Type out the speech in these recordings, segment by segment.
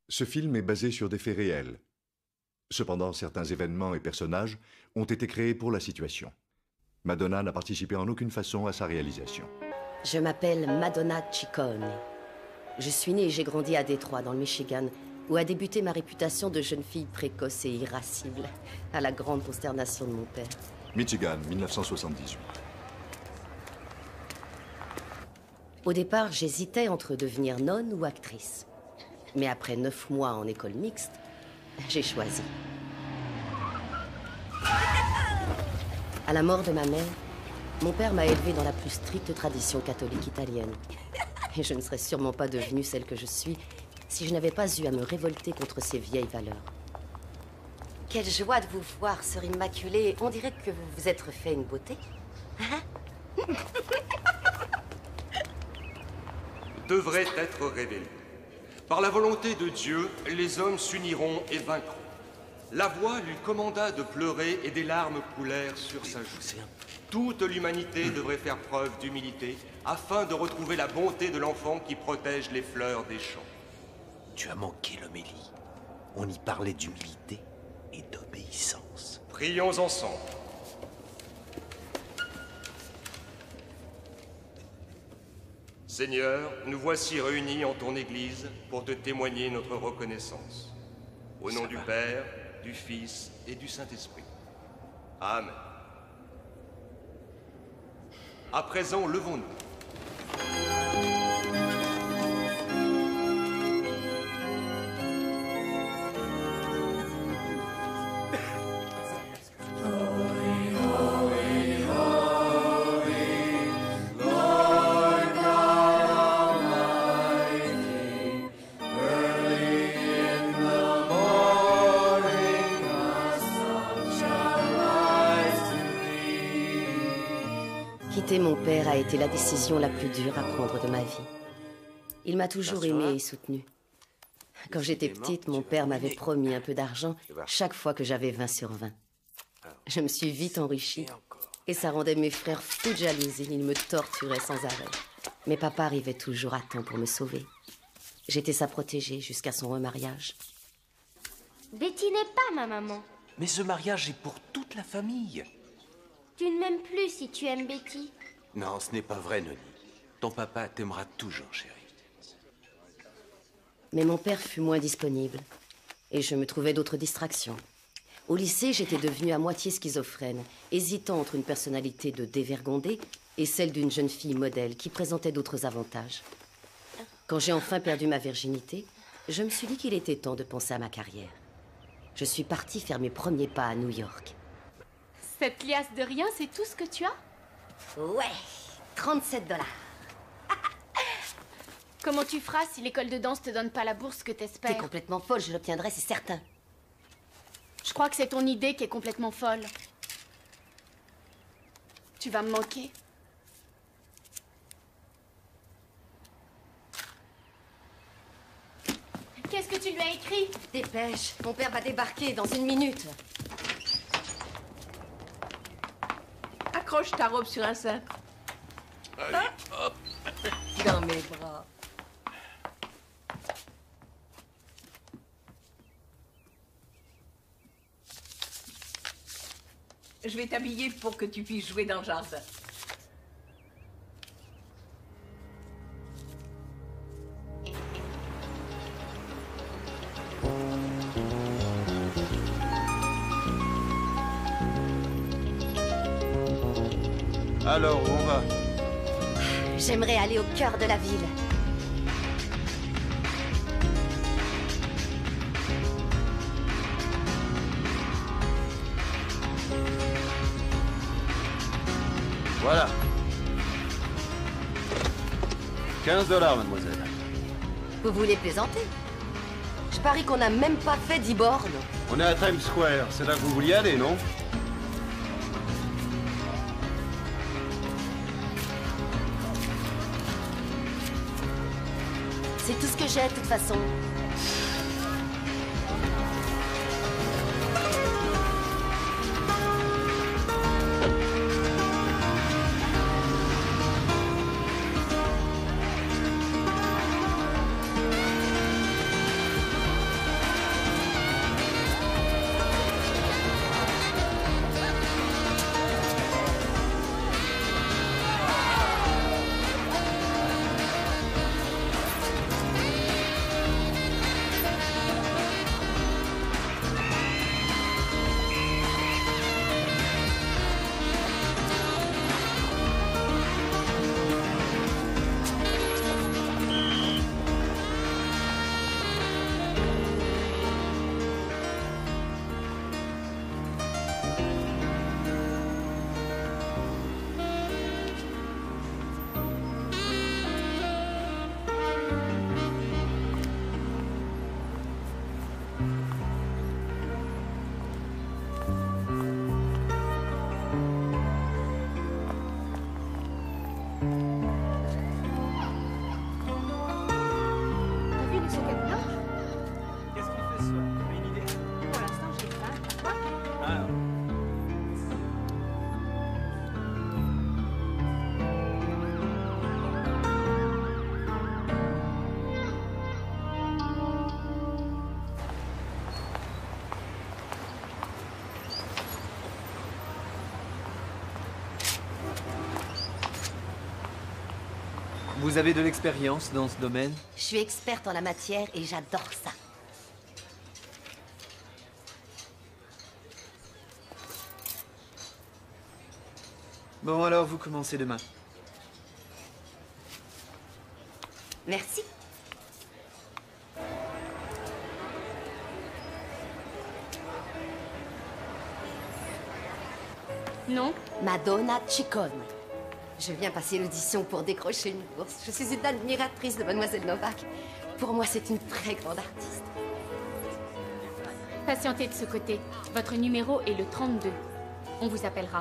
Ce film est basé sur des faits réels. Cependant, certains événements et personnages ont été créés pour la situation. Madonna n'a participé en aucune façon à sa réalisation. Je m'appelle Madonna Ciccone. Je suis née et j'ai grandi à Détroit, dans le Michigan, où a débuté ma réputation de jeune fille précoce et irascible, à la grande consternation de mon père. Michigan, 1978. Au départ, j'hésitais entre devenir nonne ou actrice. Mais après 9 mois en école mixte, j'ai choisi. À la mort de ma mère, mon père m'a élevée dans la plus stricte tradition catholique italienne. Et je ne serais sûrement pas devenue celle que je suis si je n'avais pas eu à me révolter contre ces vieilles valeurs. Quelle joie de vous voir, sœur Immaculée. On dirait que vous vous êtes refait une beauté. Hein? Devrait être révélé. Par la volonté de Dieu, les hommes s'uniront et vaincront. La voix lui commanda de pleurer et des larmes coulèrent sur sa joue. Toute l'humanité devrait faire preuve d'humilité afin de retrouver la bonté de l'enfant qui protège les fleurs des champs. Tu as manqué l'homélie. On y parlait d'humilité et d'obéissance. Prions ensemble. Seigneur, nous voici réunis en ton Église pour te témoigner notre reconnaissance. Au nom du Père, du Fils et du Saint-Esprit. Amen. À présent, levons-nous. Quitter mon père a été la décision la plus dure à prendre de ma vie. Il m'a toujours aimée et soutenue. Quand j'étais petite, mon père m'avait promis un peu d'argent chaque fois que j'avais 20 sur 20. Je me suis vite enrichie et ça rendait mes frères fous de jalousie. Ils me torturaient sans arrêt. Mais papa arrivait toujours à temps pour me sauver. J'étais sa protégée jusqu'à son remariage. Betty n'est pas ma maman. Mais ce mariage est pour toute la famille. Tu ne m'aimes plus si tu aimes Betty. Non, ce n'est pas vrai, Noni. Ton papa t'aimera toujours, chérie. Mais mon père fut moins disponible. Et je me trouvais d'autres distractions. Au lycée, j'étais devenue à moitié schizophrène, hésitant entre une personnalité de dévergondée et celle d'une jeune fille modèle qui présentait d'autres avantages. Quand j'ai enfin perdu ma virginité, je me suis dit qu'il était temps de penser à ma carrière. Je suis partie faire mes premiers pas à New York. Cette liasse de rien, c'est tout ce que tu as? Ouais, 37 $. Comment tu feras si l'école de danse te donne pas la bourse que t'espères? T'es complètement folle, je l'obtiendrai, c'est certain. Je crois que c'est ton idée qui est complètement folle. Tu vas me manquer. Qu'est-ce que tu lui as écrit? Dépêche, mon père va débarquer dans une minute. Accroche ta robe sur un sein. Allez, hop. Dans mes bras. Je vais t'habiller pour que tu puisses jouer dans le jardin. Alors, où on va? J'aimerais aller au cœur de la ville. Voilà. 15 $, mademoiselle. Vous voulez plaisanter? Je parie qu'on n'a même pas fait 10 bornes. On est à Times Square. C'est là que vous vouliez aller, non? C'est tout ce que j'ai, de toute façon. Vous avez de l'expérience dans ce domaine? Je suis experte en la matière et j'adore ça. Bon, alors vous commencez demain. Merci. Non? Madonna Ciccone. Je viens passer l'audition pour décrocher une bourse. Je suis une admiratrice de Mademoiselle Novak. Pour moi, c'est une très grande artiste. Patientez de ce côté. Votre numéro est le 32. On vous appellera.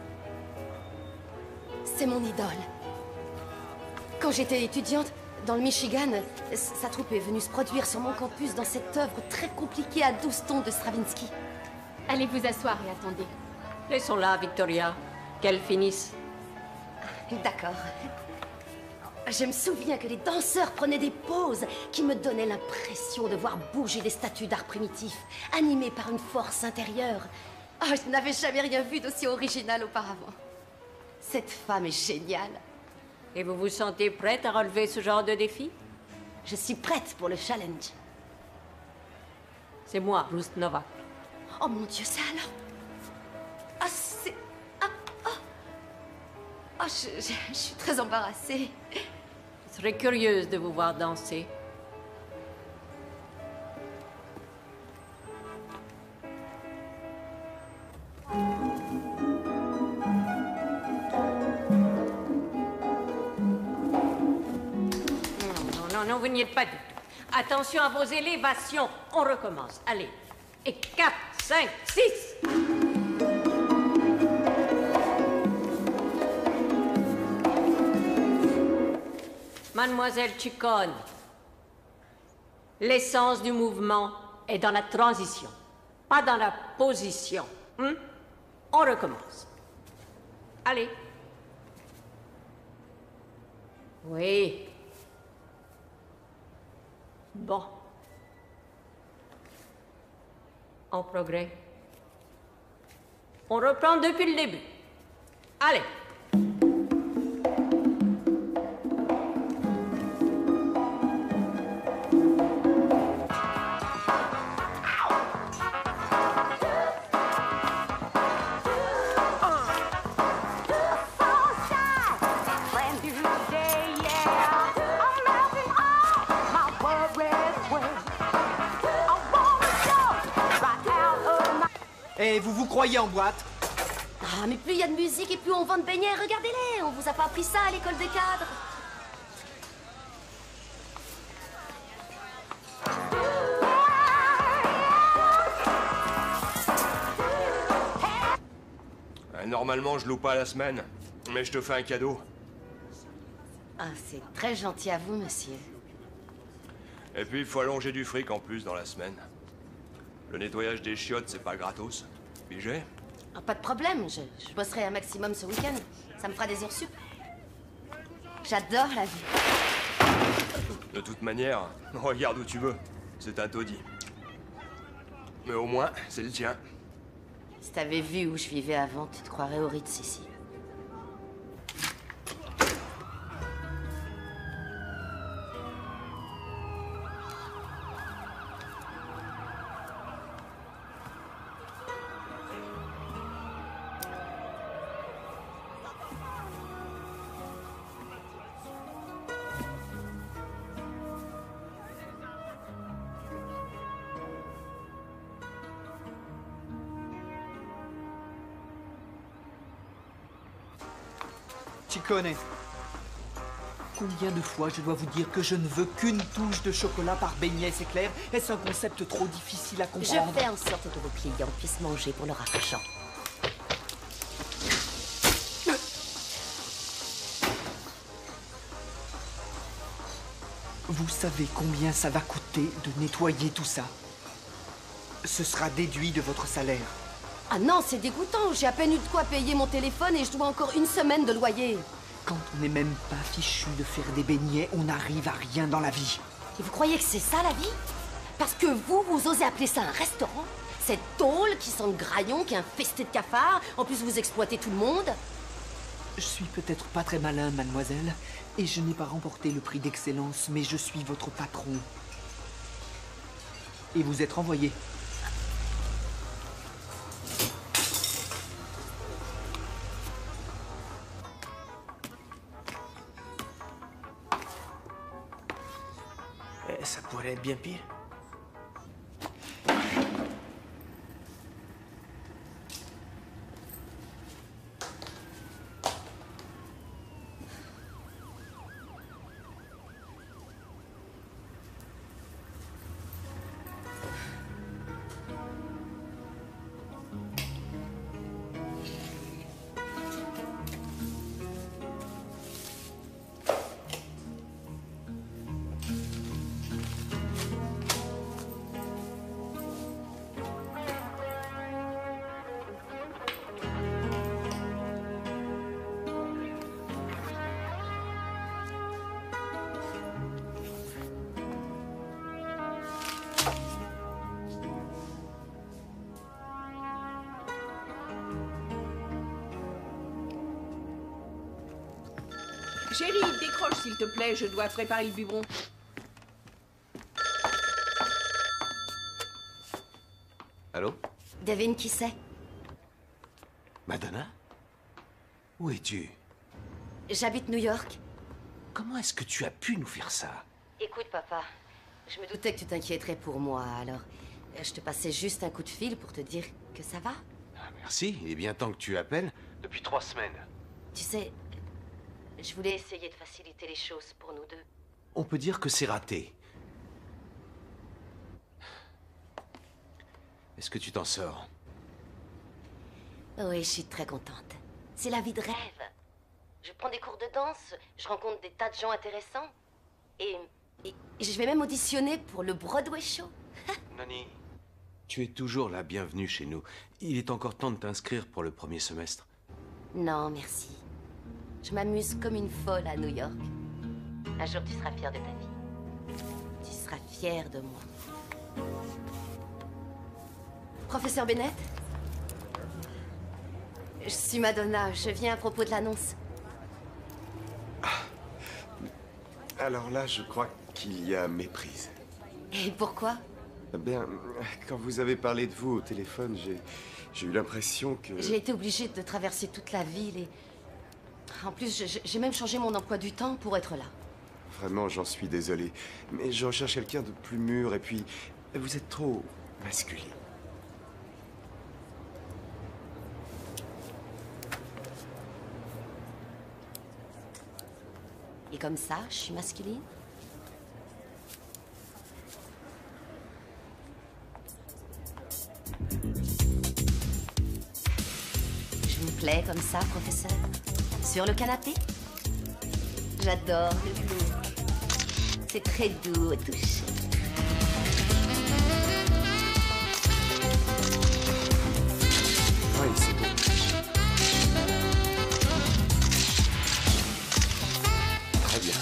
C'est mon idole. Quand j'étais étudiante, dans le Michigan, sa troupe est venue se produire sur mon campus dans cette œuvre très compliquée à 12 tons de Stravinsky. Allez vous asseoir et attendez. Laissons-la, Victoria. Qu'elle finisse. D'accord. Je me souviens que les danseurs prenaient des poses qui me donnaient l'impression de voir bouger des statues d'art primitif, animées par une force intérieure. Oh, je n'avais jamais rien vu d'aussi original auparavant. Cette femme est géniale. Et vous vous sentez prête à relever ce genre de défi? Je suis prête pour le challenge. C'est moi, Ruth Novak. Oh mon Dieu, ça alors? Ah, c'est... Oh, je suis très embarrassée. Je serais curieuse de vous voir danser. Non, vous n'y êtes pas du tout. Attention à vos élévations. On recommence. Allez. Et 4, 5, 6. Mademoiselle Ciccone, l'essence du mouvement est dans la transition, pas dans la position. On recommence. Allez. Oui. Bon. En progrès. On reprend depuis le début. Allez. Et vous vous croyez en boîte? Ah, mais plus il y a de musique et plus on vend de beignets. Regardez-les, on vous a pas appris ça à l'école des cadres. Normalement, je loue pas la semaine, mais je te fais un cadeau. Ah, c'est très gentil à vous, monsieur. Et puis, il faut allonger du fric en plus dans la semaine. Le nettoyage des chiottes, c'est pas gratos. Pigé? Ah, pas de problème, je bosserai un maximum ce week-end. Ça me fera des heures sup. J'adore la vie. De toute manière, regarde où tu veux. C'est un taudis. Mais au moins, c'est le tien. Si t'avais vu où je vivais avant, tu te croirais au Ritz ici. Ciccone, combien de fois je dois vous dire que je ne veux qu'une touche de chocolat par beignet, c'est clair? Est-ce un concept trop difficile à comprendre? Je fais en sorte que vos clients puissent manger pour leur argent. Vous savez combien ça va coûter de nettoyer tout ça? Ce sera déduit de votre salaire. Ah non, c'est dégoûtant. J'ai à peine eu de quoi payer mon téléphone et je dois encore 1 semaine de loyer. Quand on n'est même pas fichu de faire des beignets, on n'arrive à rien dans la vie. Et vous croyez que c'est ça la vie? Parce que vous osez appeler ça un restaurant? Cette tôle qui sent le graillon, qui est infestée de cafards. En plus, vous exploitez tout le monde. Je suis peut-être pas très malin, mademoiselle, et je n'ai pas remporté le prix d'excellence, mais je suis votre patron. Et vous êtes renvoyé. Ça pourrait être bien pire. Chérie, décroche s'il te plaît, je dois préparer le biberon. Allô? Devine qui c'est? Madonna? Où es-tu? J'habite New York. Comment est-ce que tu as pu nous faire ça? Écoute, papa, je me doutais que tu t'inquiéterais pour moi, alors je te passais juste un coup de fil pour te dire que ça va. Ah, merci, il est bien temps que tu appelles. Depuis 3 semaines. Tu sais, je voulais essayer de faciliter les choses pour nous deux. On peut dire que c'est raté. Est-ce que tu t'en sors? Oui, je suis très contente. C'est la vie de rêve. Je prends des cours de danse, je rencontre des tas de gens intéressants. Et je vais même auditionner pour le Broadway Show. Nani, tu es toujours la bienvenue chez nous. Il est encore temps de t'inscrire pour le premier semestre. Non, merci. Je m'amuse comme une folle à New York. Un jour, tu seras fière de ta vie. Tu seras fière de moi. Professeur Bennett? Je suis Madonna. Je viens à propos de l'annonce. Alors là, je crois qu'il y a méprise. Et pourquoi? Eh bien, quand vous avez parlé de vous au téléphone, j'ai eu l'impression que... J'ai été obligée de traverser toute la ville et... En plus, j'ai même changé mon emploi du temps pour être là. Vraiment, j'en suis désolé. Mais je recherche quelqu'un de plus mûr et puis... Vous êtes trop masculin. Et comme ça, je suis masculine? Je vous plais comme ça, professeur? Sur le canapé? J'adore le look. C'est très doux au toucher. Oui, c'est beau. Très bien.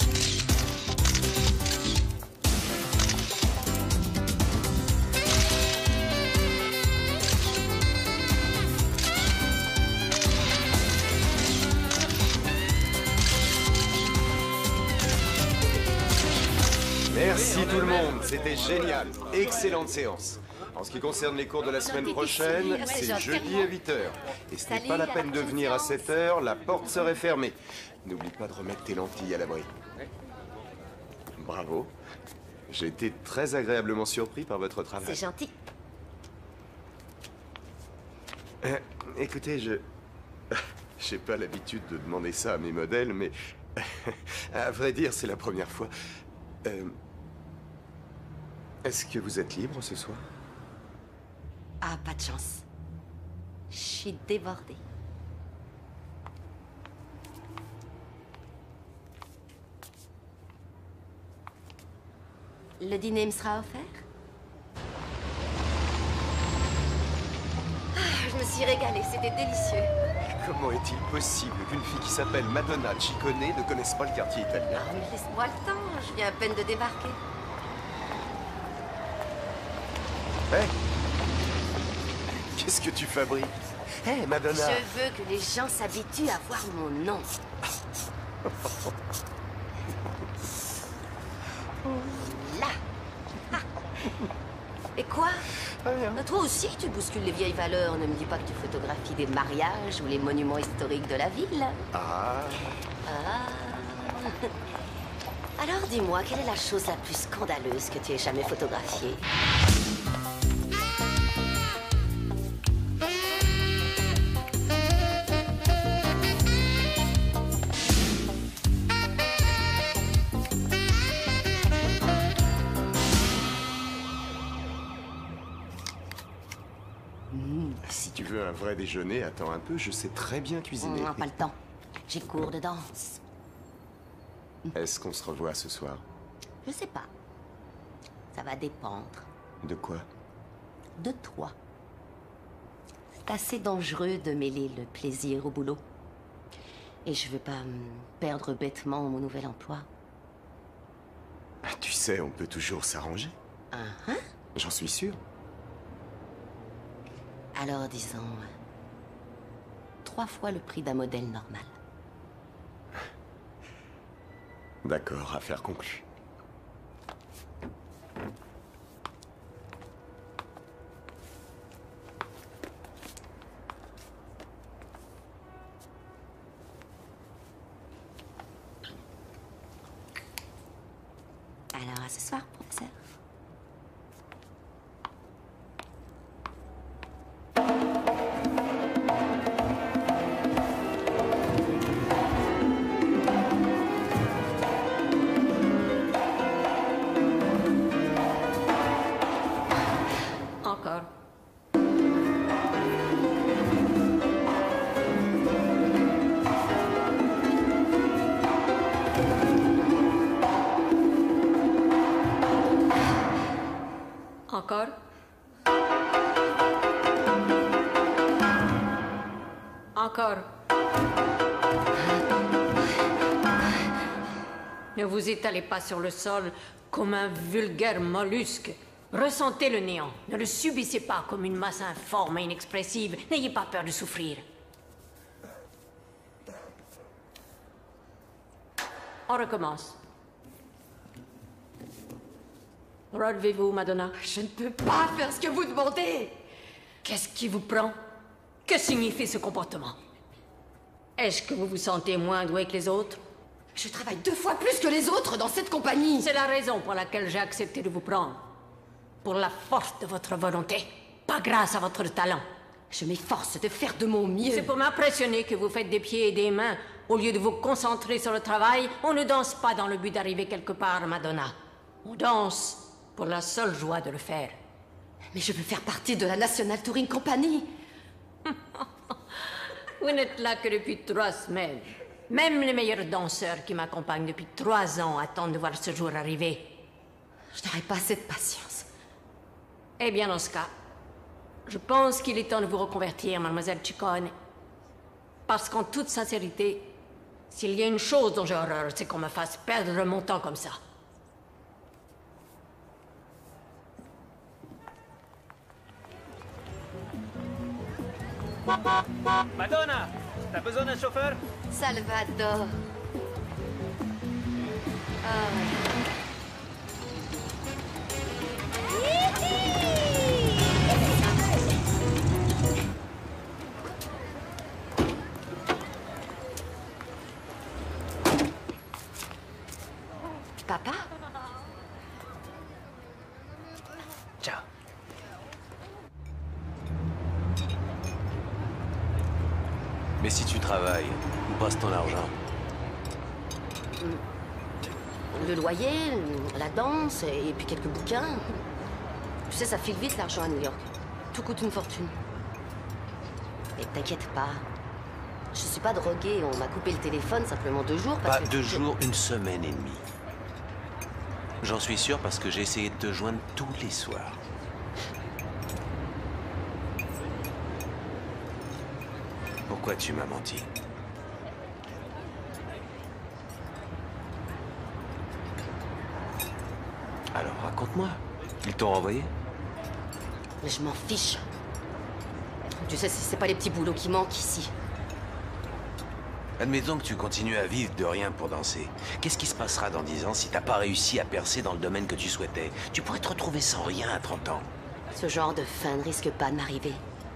Merci tout le monde, c'était génial. Excellente séance. En ce qui concerne les cours de la semaine prochaine, c'est jeudi à 8h. Et ce n'est pas la peine de venir à 7h, la porte serait fermée. N'oublie pas de remettre tes lentilles à l'abri. Bravo. J'ai été très agréablement surpris par votre travail. C'est gentil. Écoutez, j'ai pas l'habitude de demander ça à mes modèles, mais à vrai dire, c'est la première fois. Est-ce que vous êtes libre ce soir? Ah, pas de chance. Je suis débordée. Le dîner me sera offert? Ah, me suis régalée, c'était délicieux. Comment est-il possible qu'une fille qui s'appelle Madonna Ciccone ne connaisse pas le quartier italien? Ah, mais laisse-moi le temps, je viens à peine de débarquer. Hé, qu'est-ce que tu fabriques? Hé, Madonna! Je veux que les gens s'habituent à voir mon nom. Là. Ah. Et quoi? Toi aussi, tu bouscules les vieilles valeurs. Ne me dis pas que tu photographies des mariages ou les monuments historiques de la ville. Ah. Alors dis-moi, quelle est la chose la plus scandaleuse que tu aies jamais photographiée? Si tu veux un vrai déjeuner, attends un peu, je sais très bien cuisiner. Non, pas le temps. J'ai cours de danse. Est-ce qu'on se revoit ce soir? Je sais pas. Ça va dépendre. De quoi? De toi. C'est assez dangereux de mêler le plaisir au boulot. Et je veux pas perdre bêtement mon nouvel emploi. Tu sais, on peut toujours s'arranger. Hein? J'en suis sûr. Alors disons 3 fois le prix d'un modèle normal. D'accord, affaire conclue. Alors à ce soir, professeur. Encore. Encore. Encore. Ne vous étalez pas sur le sol comme un vulgaire mollusque. Ressentez le néant. Ne le subissez pas comme une masse informe et inexpressive. N'ayez pas peur de souffrir. On recommence. Relevez-vous, Madonna. Je ne peux pas faire ce que vous demandez. Qu'est-ce qui vous prend? Que signifie ce comportement? Est-ce que vous vous sentez moins doué que les autres? Je travaille 2 fois plus que les autres dans cette compagnie. C'est la raison pour laquelle j'ai accepté de vous prendre. Pour la force de votre volonté, pas grâce à votre talent. Je m'efforce de faire de mon mieux. C'est pour m'impressionner que vous faites des pieds et des mains. Au lieu de vous concentrer sur le travail, on ne danse pas dans le but d'arriver quelque part, Madonna. On danse pour la seule joie de le faire. Mais je veux faire partie de la National Touring Company. Vous n'êtes là que depuis 3 semaines. Même les meilleurs danseurs qui m'accompagnent depuis 3 ans attendent de voir ce jour arriver. Je n'aurai pas assez de patience. Eh bien, dans ce cas, je pense qu'il est temps de vous reconvertir, mademoiselle Ciccone. Parce qu'en toute sincérité, s'il y a une chose dont j'ai horreur, c'est qu'on me fasse perdre mon temps comme ça. Madonna, t'as besoin d'un chauffeur? Salvador. Papa? Ciao. Mais si tu travailles, où passe ton argent? Le loyer, la danse, et puis quelques bouquins. Tu sais, ça file vite l'argent à New York. Tout coûte une fortune. Et t'inquiète pas. Je suis pas droguée, on m'a coupé le téléphone simplement 2 jours parce Pas que... 2 jours, 1 semaine et demie. J'en suis sûr parce que j'ai essayé de te joindre tous les soirs. Pourquoi tu m'as menti? Alors, raconte-moi. Ils t'ont renvoyé? Mais je m'en fiche. Tu sais, c'est pas les petits boulots qui manquent ici. Admettons que tu continues à vivre de rien pour danser. Qu'est-ce qui se passera dans 10 ans si t'as pas réussi à percer dans le domaine que tu souhaitais? Tu pourrais te retrouver sans rien à 30 ans. Ce genre de fin ne risque pas de m'arriver.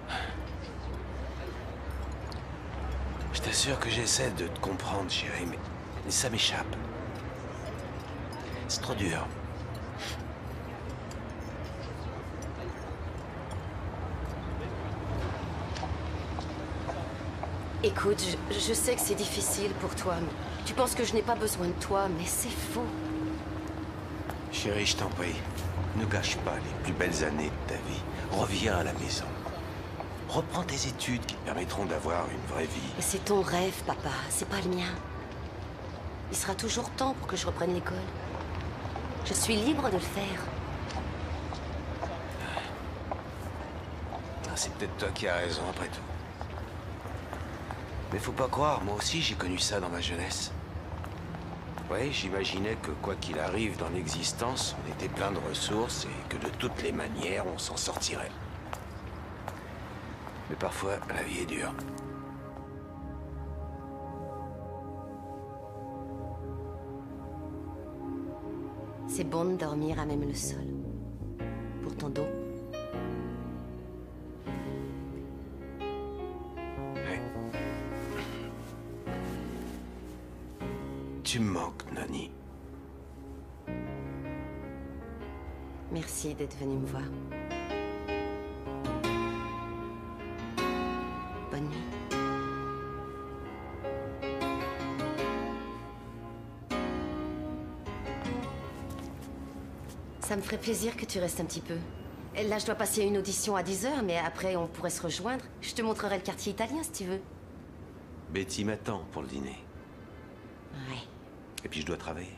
Je t'assure que j'essaie de te comprendre, chérie, mais ça m'échappe. C'est trop dur. Écoute, je sais que c'est difficile pour toi, mais tu penses que je n'ai pas besoin de toi, mais c'est faux. Chérie, je t'en prie, ne gâche pas les plus belles années de ta vie. Reviens à la maison. Reprends tes études qui te permettront d'avoir une vraie vie. Mais c'est ton rêve, papa, c'est pas le mien. Il sera toujours temps pour que je reprenne l'école. Je suis libre de le faire. C'est peut-être toi qui as raison, après tout. Mais faut pas croire, moi aussi j'ai connu ça dans ma jeunesse. Ouais, j'imaginais que quoi qu'il arrive dans l'existence, on était plein de ressources et que de toutes les manières, on s'en sortirait. Mais parfois, la vie est dure. C'est bon de dormir à même le sol. Pour ton dos. Tu me manques, Nani. Merci d'être venu me voir. Bonne nuit. Ça me ferait plaisir que tu restes un petit peu. Là, je dois passer une audition à 10 h, mais après, on pourrait se rejoindre. Je te montrerai le quartier italien, si tu veux. Betty m'attend pour le dîner. Ouais. Et puis je dois travailler.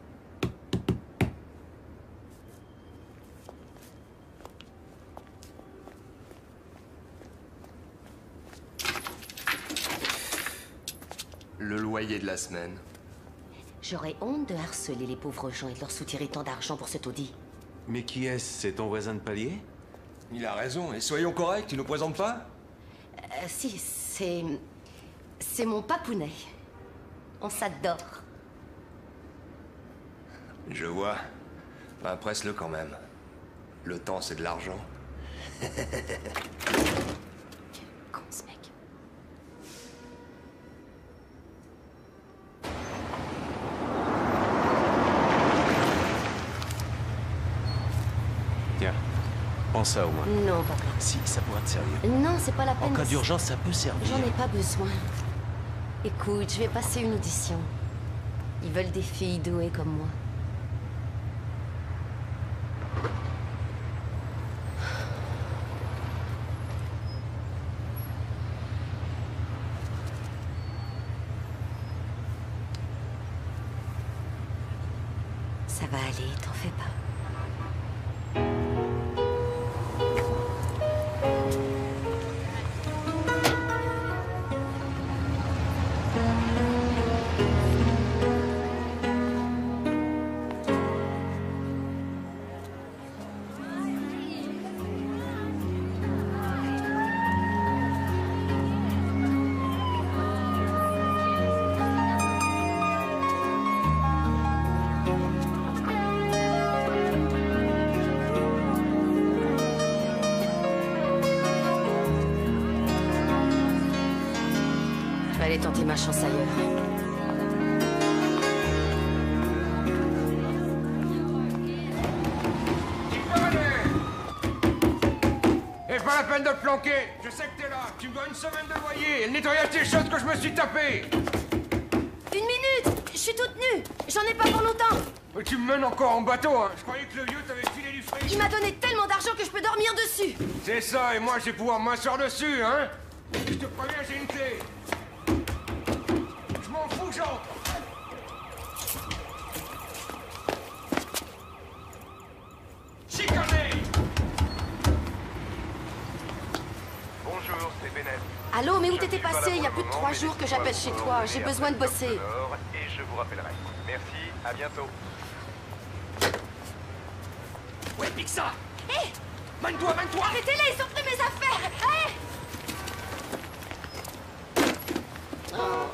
Le loyer de la semaine. J'aurais honte de harceler les pauvres gens et de leur soutirer tant d'argent pour ce taudis. Mais qui est-ce? C'est ton voisin de palier? Il a raison, et soyons corrects, tu ne présentes pas? Si, c'est mon papounet. On s'adore. Je vois. Ben, presse-le quand même. Le temps, c'est de l'argent. Con, ce mec. Tiens, pense ça au moins. Non, papa. Si, ça pourrait te servir. Non, c'est pas la peine. En cas d'urgence, ça peut servir. J'en ai pas besoin. Écoute, je vais passer une audition. Ils veulent des filles douées comme moi. Ça va aller, t'en fais pas. Je vais aller tenter ma chance ailleurs. Et pas la peine de te planquer. Je sais que t'es là. Tu me dois une semaine de loyer et le nettoyage des choses que je me suis tapé. Une minute! Je suis toute nue! J'en ai pas pour longtemps! Mais tu me mènes encore en bateau, hein. Je croyais que le vieux t'avait filé du fric. Il m'a donné tellement d'argent que je peux dormir dessus! C'est ça, et moi je vais pouvoir m'asseoir dessus, hein. Je te préviens, j'ai une clé. Je m'en fous, j'entre. Chicané. Bonjour, c'est Bennett. Allô, mais où t'étais passé? Il y a plus de 3 jours que j'appelle chez toi. J'ai besoin de bosser. Et je vous rappellerai. Merci, à bientôt. Ouais, pique ça! Hé! Mène-toi, mène-toi! Arrêtez-les, ils ont pris mes affaires! Hé! Oh.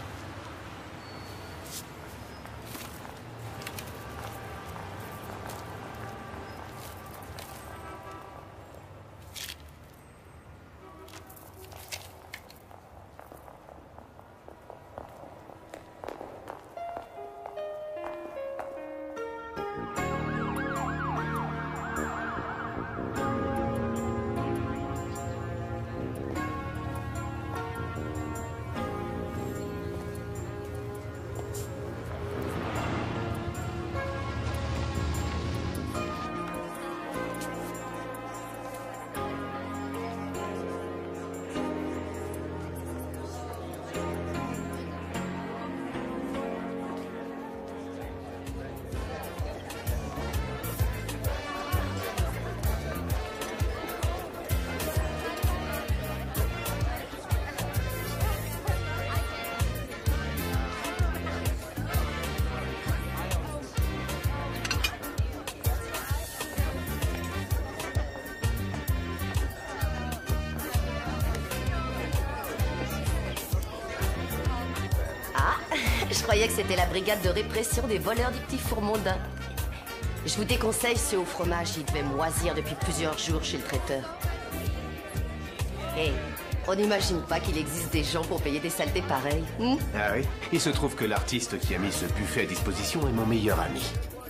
Je croyais que c'était la brigade de répression des voleurs du petit four mondain. Je vous déconseille ceux au fromage, ils devaient moisir depuis plusieurs jours chez le traiteur. Hé, on n'imagine pas qu'il existe des gens pour payer des saletés pareilles. Ah oui? Il se trouve que l'artiste qui a mis ce buffet à disposition est mon meilleur ami.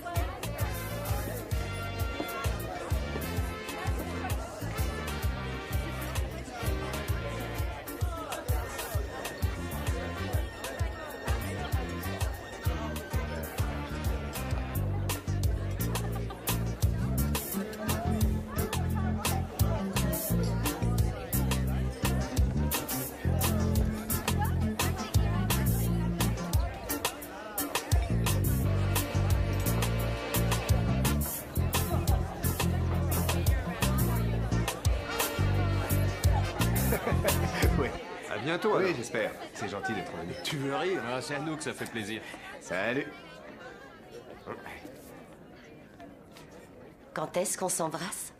Ouais. À bientôt, oui, j'espère. C'est gentil d'être venu. Tu veux rire? Ah, c'est à nous que ça fait plaisir. Salut. Quand est-ce qu'on s'embrasse?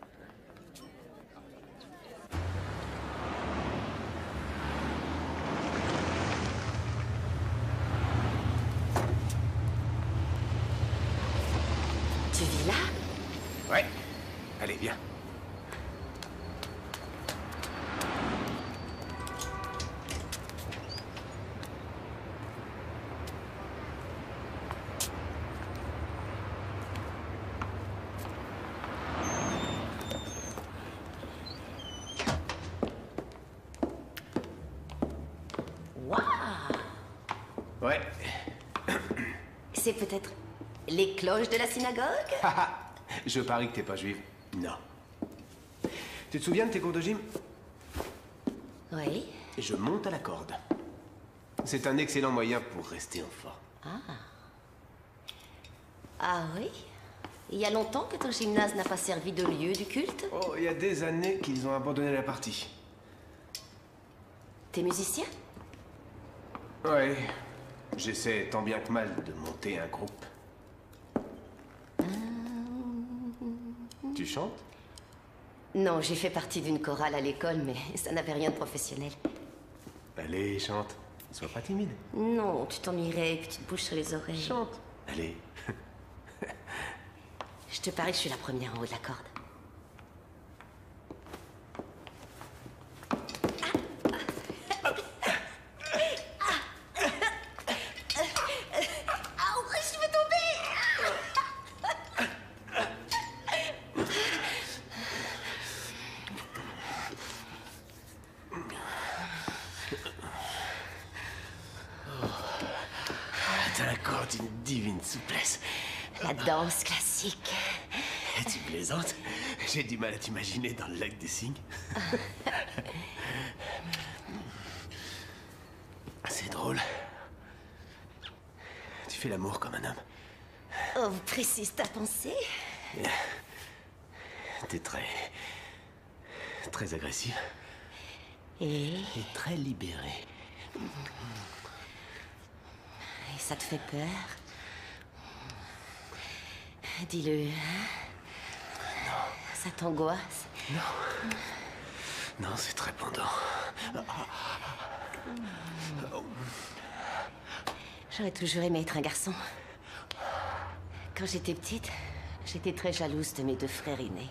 Tu vis là? Ouais. Allez, viens. Ouais. C'est peut-être les cloches de la synagogue? Je parie que t'es pas juive. Non. Tu te souviens de tes cours de gym? Oui. Je monte à la corde. C'est un excellent moyen pour rester en forme. Ah. Ah oui? Il y a longtemps que ton gymnase n'a pas servi de lieu du culte? Oh, il y a des années qu'ils ont abandonné la partie. T'es musicien? Ouais. J'essaie tant bien que mal de monter un groupe. Tu chantes? Non, j'ai fait partie d'une chorale à l'école, mais ça n'avait rien de professionnel. Allez, chante. Sois pas timide. Non, tu t'ennuierais, puis tu te bouches sur les oreilles. Chante. Allez. Je te parie que je suis la première en haut de la corde. D'une divine souplesse. La danse classique. Tu plaisantes? J'ai du mal à t'imaginer dans le lac des cygnes. C'est drôle. Tu fais l'amour comme un homme. Oh, précise ta pensée. T'es très agressive. Et très libéré. Et ça te fait peur? Dis-le. Non. Ça t'angoisse? Non. Non, c'est très pendant. J'aurais toujours aimé être un garçon. Quand j'étais petite, j'étais très jalouse de mes 2 frères aînés.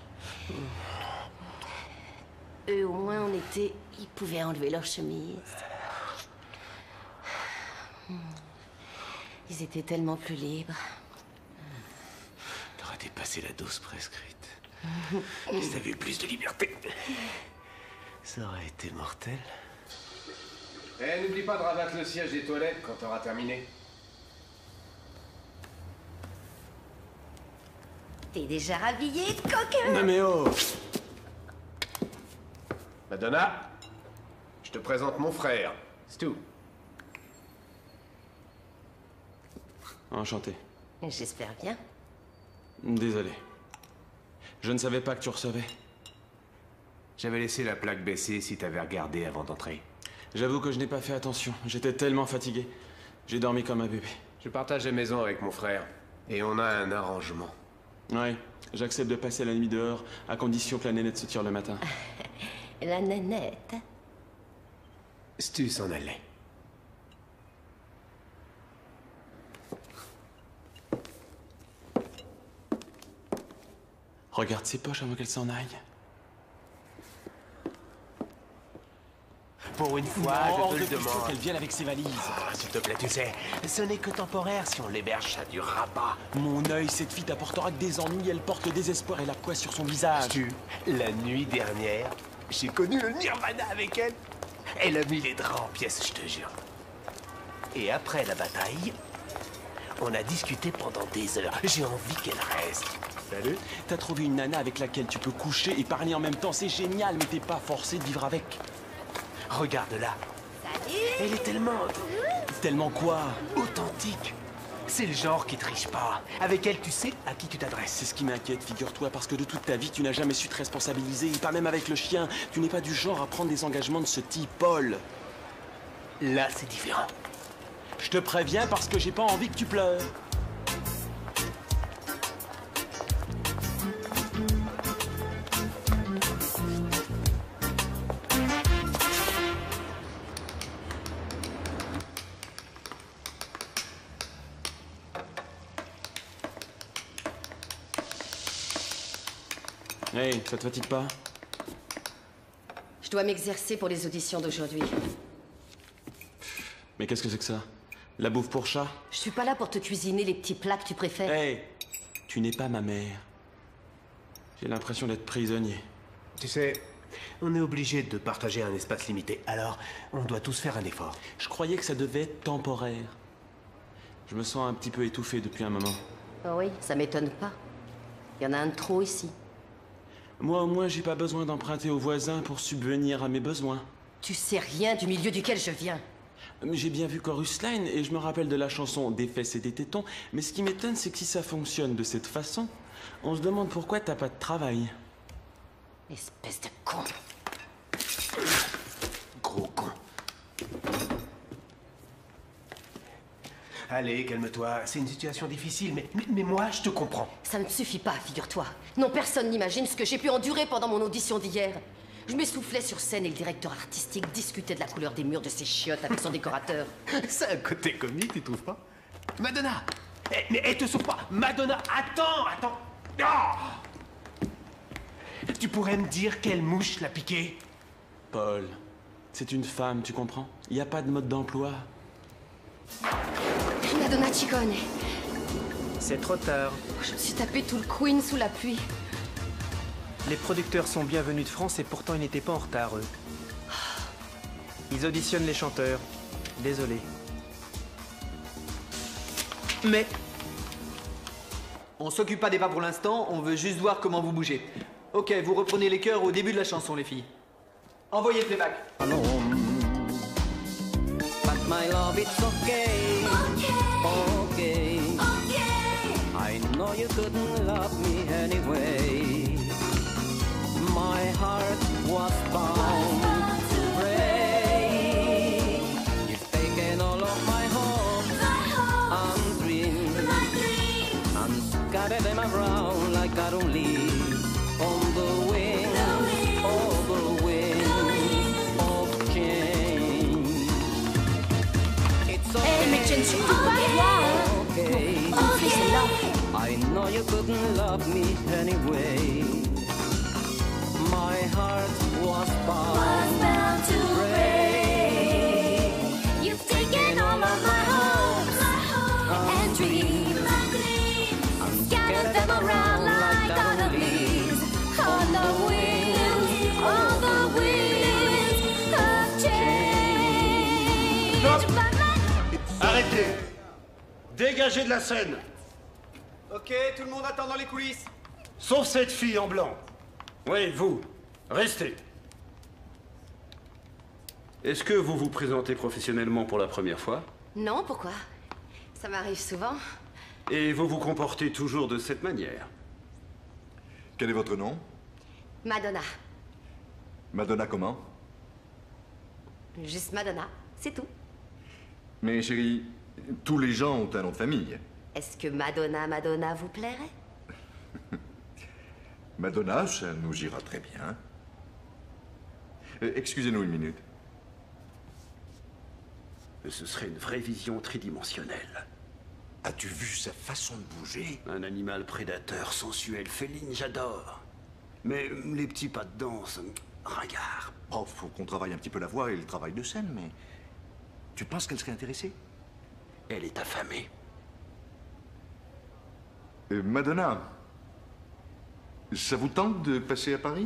Eux, au moins, ils pouvaient enlever leur chemise. Ils étaient tellement plus libres. T'aurais dépassé la dose prescrite. Si t'avais eu plus de liberté, ça aurait été mortel. Eh, n'oublie pas de rabattre le siège des toilettes quand t'auras terminé. T'es déjà rhabillé, coquin? Non mais oh! Madonna, je te présente mon frère, Stu. Enchanté. J'espère bien. Désolé. Je ne savais pas que tu recevais. J'avais laissé la plaque baissée si t'avais regardé avant d'entrer. J'avoue que je n'ai pas fait attention. J'étais tellement fatigué. J'ai dormi comme un bébé. Je partage la maison avec mon frère. Et on a un arrangement. Ouais, j'accepte de passer la nuit dehors, à condition que la nénette se tire le matin. La nénette? Stu s'en allait. Regarde ses poches avant qu'elle s'en aille. Pour une fois, je te le demande. Qu'elle vienne avec ses valises. Ah, s'il te plaît, tu sais, ce n'est que temporaire si on l'héberge, ça durera pas. Mon œil, cette fille t'apportera que des ennuis, elle porte le désespoir et la poisse sur son visage. Stu, la nuit dernière, j'ai connu le nirvana avec elle. Elle a mis les draps en pièces, je te jure. Et après la bataille, on a discuté pendant des heures. J'ai envie qu'elle reste. Salut. T'as trouvé une nana avec laquelle tu peux coucher et parler en même temps, c'est génial, mais t'es pas forcé de vivre avec. Regarde-la. Salut. Elle est tellement... Tellement quoi? Authentique. C'est le genre qui triche pas. Avec elle, tu sais à qui tu t'adresses. C'est ce qui m'inquiète, figure-toi, parce que de toute ta vie, tu n'as jamais su te responsabiliser, et pas même avec le chien. Tu n'es pas du genre à prendre des engagements de ce type, Paul. Là, c'est différent. Je te préviens parce que j'ai pas envie que tu pleures. Hey, ça te fatigue pas? Je dois m'exercer pour les auditions d'aujourd'hui. Mais qu'est-ce que c'est que ça? La bouffe pour chat? Je suis pas là pour te cuisiner les petits plats que tu préfères. Hey, tu n'es pas ma mère. J'ai l'impression d'être prisonnier. Tu sais, on est obligé de partager un espace limité, alors on doit tous faire un effort. Je croyais que ça devait être temporaire. Je me sens un petit peu étouffé depuis un moment. Oh oui, ça m'étonne pas. Il y en a un de trop ici. Moi, au moins, j'ai pas besoin d'emprunter aux voisins pour subvenir à mes besoins. Tu sais rien du milieu duquel je viens. J'ai bien vu Chorus Line et je me rappelle de la chanson Des fesses et des tétons, mais ce qui m'étonne, c'est que si ça fonctionne de cette façon, on se demande pourquoi t'as pas de travail. Espèce de con. Gros con. Allez, calme-toi. C'est une situation difficile, mais moi, je te comprends. Ça ne suffit pas, figure-toi. Non, personne n'imagine ce que j'ai pu endurer pendant mon audition d'hier. Je m'essoufflais sur scène et le directeur artistique discutait de la couleur des murs de ses chiottes avec son décorateur. C'est un côté comique, tu trouves pas? Madonna! Mais elle te souffre pas! Madonna, attends! Oh! Tu pourrais me dire quelle mouche l'a piqué? Paul, c'est une femme, tu comprends? Il n'y a pas de mode d'emploi. Madonna Ciccone. C'est trop tard. Je me suis tapé tout le Queen sous la pluie. Les producteurs sont bien venus de France et pourtant ils n'étaient pas en retard, eux. Ils auditionnent les chanteurs. Désolé. Mais... on s'occupe pas des pas pour l'instant, on veut juste voir comment vous bougez. Ok, vous reprenez les chœurs au début de la chanson, les filles. Envoyez le playback. But my love, it's okay. Okay. I know you couldn't love me anyway. My heart was bound to break. you couldn't love me anyway. My heart was bound to break. You've taken all of my hopes and dreams, scattered them around like other leaves on the wings of change. Stop. Arrêtez! Dégagez de la scène! Ok, tout le monde attend dans les coulisses. Sauf cette fille en blanc. Oui, vous. Restez. Est-ce que vous vous présentez professionnellement pour la première fois? Non, pourquoi? Ça m'arrive souvent. Et vous vous comportez toujours de cette manière? Quel est votre nom? Madonna. Madonna comment? Juste Madonna, c'est tout. Mais chérie, tous les gens ont un nom de famille. Est-ce que Madonna vous plairait? Madonna, ça nous ira très bien. Excusez-nous une minute. Ce serait une vraie vision tridimensionnelle. As-tu vu sa façon de bouger? Un animal prédateur, sensuel, féline, j'adore. Mais les petits pas de danse, ringard. Oh, faut qu'on travaille un petit peu la voix et le travail de scène, mais... Tu penses qu'elle serait intéressée? Elle est affamée. Madonna, ça vous tente de passer à Paris?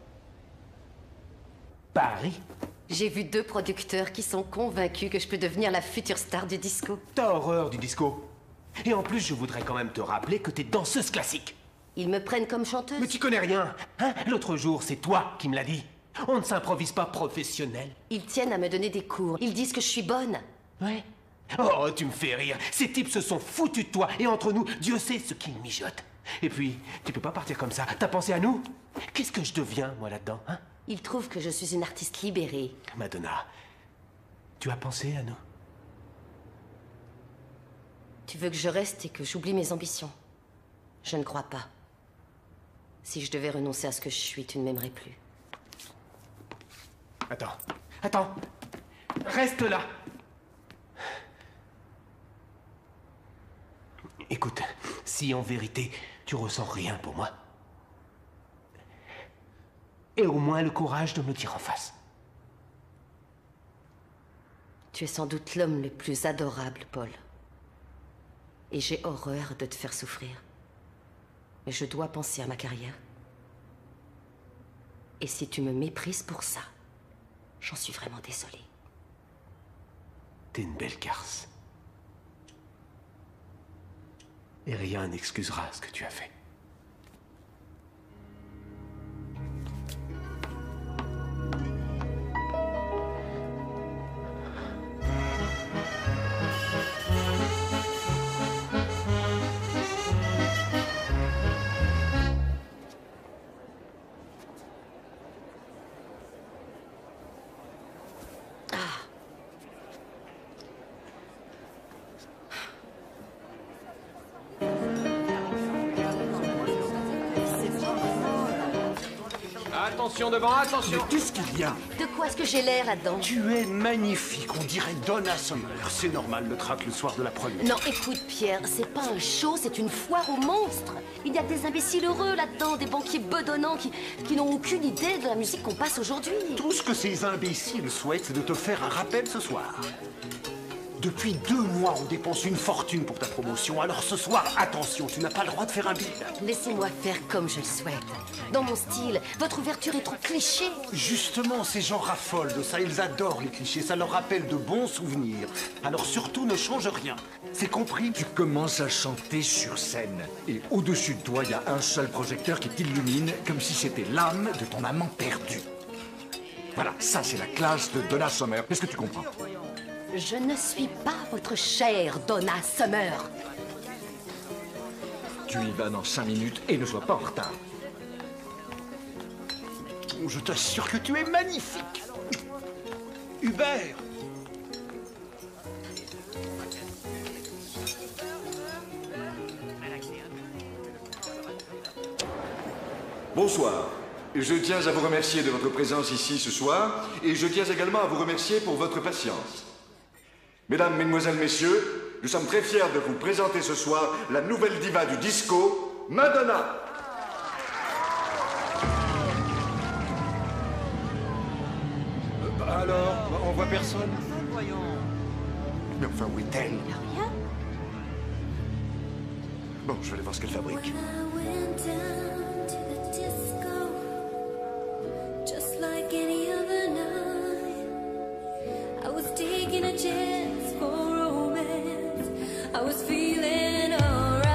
Paris? J'ai vu 2 producteurs qui sont convaincus que je peux devenir la future star du disco. T'as horreur du disco. Et en plus, je voudrais quand même te rappeler que t'es danseuse classique. Ils me prennent comme chanteuse? Mais tu connais rien, hein? L'autre jour, c'est toi qui me l'as dit. On ne s'improvise pas professionnel. Ils tiennent à me donner des cours. Ils disent que je suis bonne. Ouais. Oh, tu me fais rire. Ces types se sont foutus de toi. Et entre nous, Dieu sait ce qu'ils mijotent. Et puis, tu peux pas partir comme ça. T'as pensé à nous? Qu'est-ce que je deviens, moi, là-dedans, hein? Ils trouvent que je suis une artiste libérée. Madonna, tu as pensé à nous? Tu veux que je reste et que j'oublie mes ambitions? Je ne crois pas. Si je devais renoncer à ce que je suis, tu ne m'aimerais plus. Attends. Reste là. Écoute, si en vérité, tu ressens rien pour moi, et au moins le courage de me le dire en face. Tu es sans doute l'homme le plus adorable, Paul. Et j'ai horreur de te faire souffrir. Mais je dois penser à ma carrière. Et si tu me méprises pour ça, j'en suis vraiment désolée. T'es une belle garce. Et rien n'excusera ce que tu as fait. Attention devant, attention! Mais qu'est-ce qu'il y a? De quoi est-ce que j'ai l'air là-dedans? Tu es magnifique, on dirait Donna Summer. C'est normal, le traque le soir de la première. Non, écoute, Pierre, c'est pas un show, c'est une foire aux monstres. Il y a des imbéciles heureux là-dedans, des banquiers bedonnants qui n'ont aucune idée de la musique qu'on passe aujourd'hui. Tout ce que ces imbéciles souhaitent, c'est de te faire un rappel ce soir. Depuis 2 mois, on dépense une fortune pour ta promotion. Alors ce soir, attention, tu n'as pas le droit de faire un bide. Laissez-moi faire comme je le souhaite. Dans mon style, votre ouverture est trop cliché. Justement, ces gens raffolent de ça. Ils adorent les clichés. Ça leur rappelle de bons souvenirs. Alors surtout, ne change rien. C'est compris? Tu commences à chanter sur scène. Et au-dessus de toi, il y a un seul projecteur qui t'illumine comme si c'était l'âme de ton amant perdu. Voilà, ça c'est la classe de Donna Summer. Est-ce que tu comprends? Je ne suis pas votre chère Donna Summer. Tu y vas dans 5 minutes et ne sois pas en retard. Je t'assure que tu es magnifique. Hubert. Bonsoir. Je tiens à vous remercier de votre présence ici ce soir et je tiens également à vous remercier pour votre patience. Mesdames, Mesdemoiselles, Messieurs, nous sommes très fiers de vous présenter ce soir la nouvelle diva du disco, Madonna. Alors, on voit personne? Mais enfin, où est-elle? Rien. Bon, je vais aller voir ce qu'elle fabrique. Just like any other night, I was taking a chance for romance. I was feeling alright.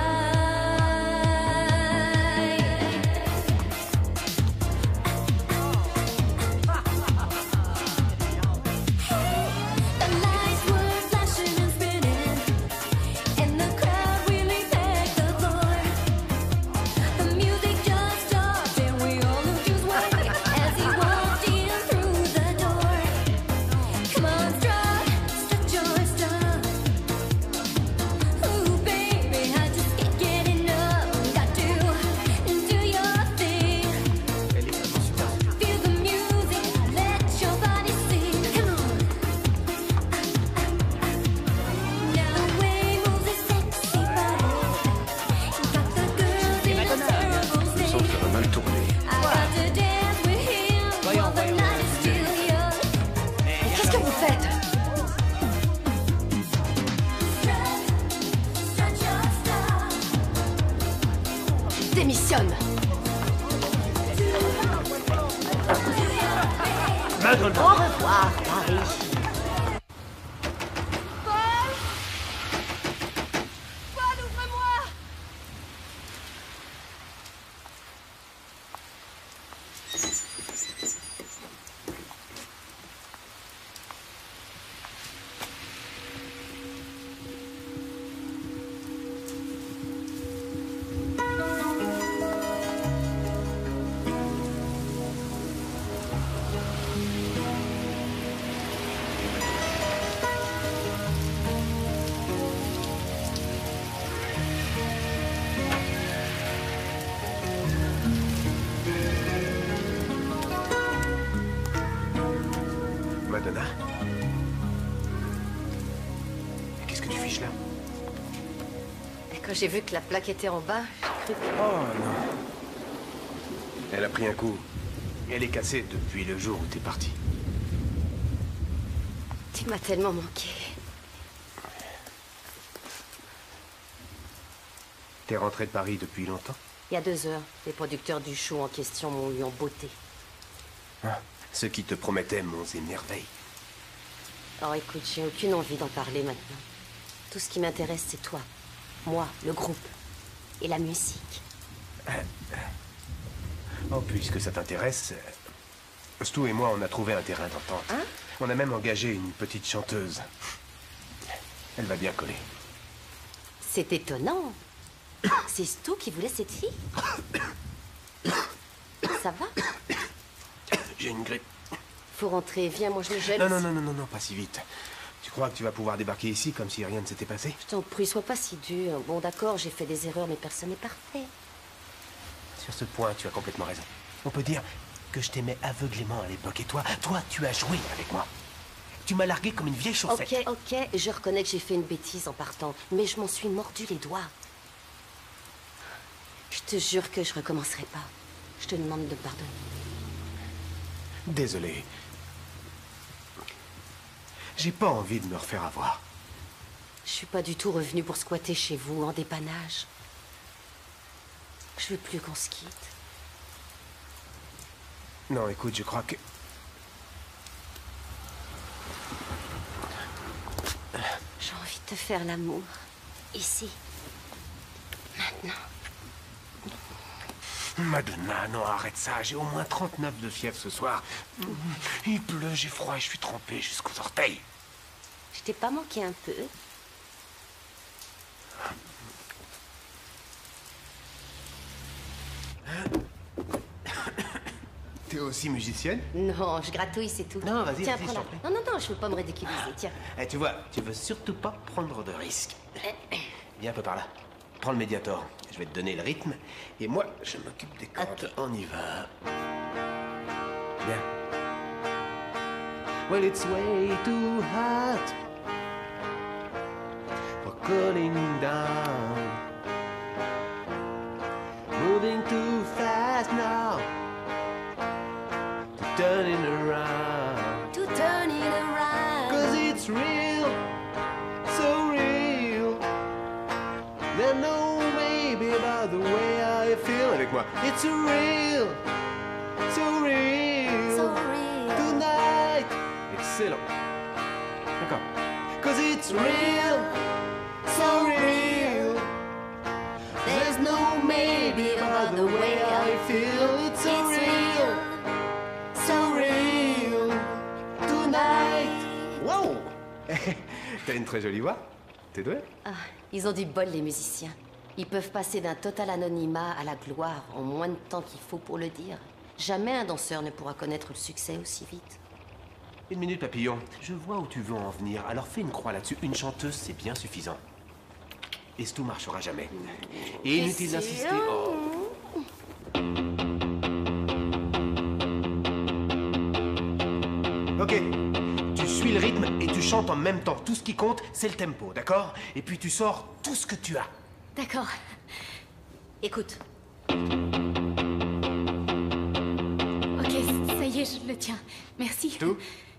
The lights were flashing and spinning, and the crowd really packed the floor. The music just stopped, and we all looked his way as he walked in through the door. Come on, strut your stuff. Ooh, baby, I just can't get enough. Got to do your thing. Feel the music, let your body sing. Come on. Now the way moves a sexy body. Got the girls in a terrible Le state. centre a mal tourné. I got to dance with him while the night is still young. Mais qu'est-ce que vous faites? Strut your stuff. Je démissionne. Au revoir, Paris. Paul, ouvre-moi! Madonna? Qu'est-ce que tu fiches là? Et quand j'ai vu que la plaque était en bas, j'ai cru que... Oh non. Elle a pris un coup. Elle est cassée depuis le jour où t'es parti. Tu m'as tellement manqué. T'es rentré de Paris depuis longtemps? Il y a 2 heures, les producteurs du show en question m'ont eu en beauté. Ah, ceux qui te promettaient monts et merveilles. Oh, écoute, j'ai aucune envie d'en parler maintenant. Tout ce qui m'intéresse, c'est toi, moi, le groupe et la musique. Oh, puisque ça t'intéresse, Stu et moi, on a trouvé un terrain d'entente. Hein? On a même engagé une petite chanteuse. Elle va bien coller. C'est étonnant. C'est Stu qui voulait cette fille? Ça va? J'ai une grippe. Faut rentrer, viens, moi je me gèle. Non, pas si vite. Tu crois que tu vas pouvoir débarquer ici comme si rien ne s'était passé? Je t'en prie, sois pas si dur. Bon, d'accord, j'ai fait des erreurs, mais personne n'est parfait. Sur ce point, tu as complètement raison. On peut dire que je t'aimais aveuglément à l'époque. Et toi, tu as joué avec moi. Tu m'as largué comme une vieille chaussette. Ok, je reconnais que j'ai fait une bêtise en partant, mais je m'en suis mordu les doigts. Je te jure que je recommencerai pas. Je te demande de me pardonner. Désolé. J'ai pas envie de me refaire avoir. Je suis pas du tout revenue pour squatter chez vous en dépannage. Je veux plus qu'on se quitte. Non, écoute, je crois que... J'ai envie de te faire l'amour. Ici. Maintenant. Madonna, non, arrête ça. J'ai au moins 39 de fièvre ce soir. Il pleut, j'ai froid et je suis trempé jusqu'aux orteils. Je t'ai pas manqué un peu? T'es aussi musicienne? Non, je gratouille, c'est tout. Non, vas-y, Tiens, vas-y, prends-la. je t'en prie. Non, je veux pas me ridiculiser, tiens. Eh, tu vois, tu veux surtout pas prendre de risques. Viens un peu par là. Prends le médiator. Je vais te donner le rythme. Et moi, je m'occupe des cordes. On y va. Bien. Well, it's way too hot for cooling down. moving too fast now to turn it around. To turn it around. 'Cause it's real, so real. There's no maybe about the way I feel. Avec moi. It's real, so real. So real. Tonight. Excellent. D'accord. 'Cause it's real, so real. There's no maybe about the way I feel. It's so real, so real. Tonight. Wow. T'as une très jolie voix. T'es doué? Ah, ils ont du bol, les musiciens. Ils peuvent passer d'un total anonymat à la gloire en moins de temps qu'il faut pour le dire. Jamais un danseur ne pourra connaître le succès aussi vite. Une minute, papillon. Je vois où tu veux en venir, alors fais une croix là-dessus. Une chanteuse, c'est bien suffisant. Et ce tout marchera jamais. Et inutile d'insister. Oh. Ok. Tu suis le rythme et tu chantes en même temps. Tout ce qui compte, c'est le tempo, d'accord? Et puis tu sors tout ce que tu as. D'accord. Écoute. Ok, ça y est, je le tiens. Merci. Tout?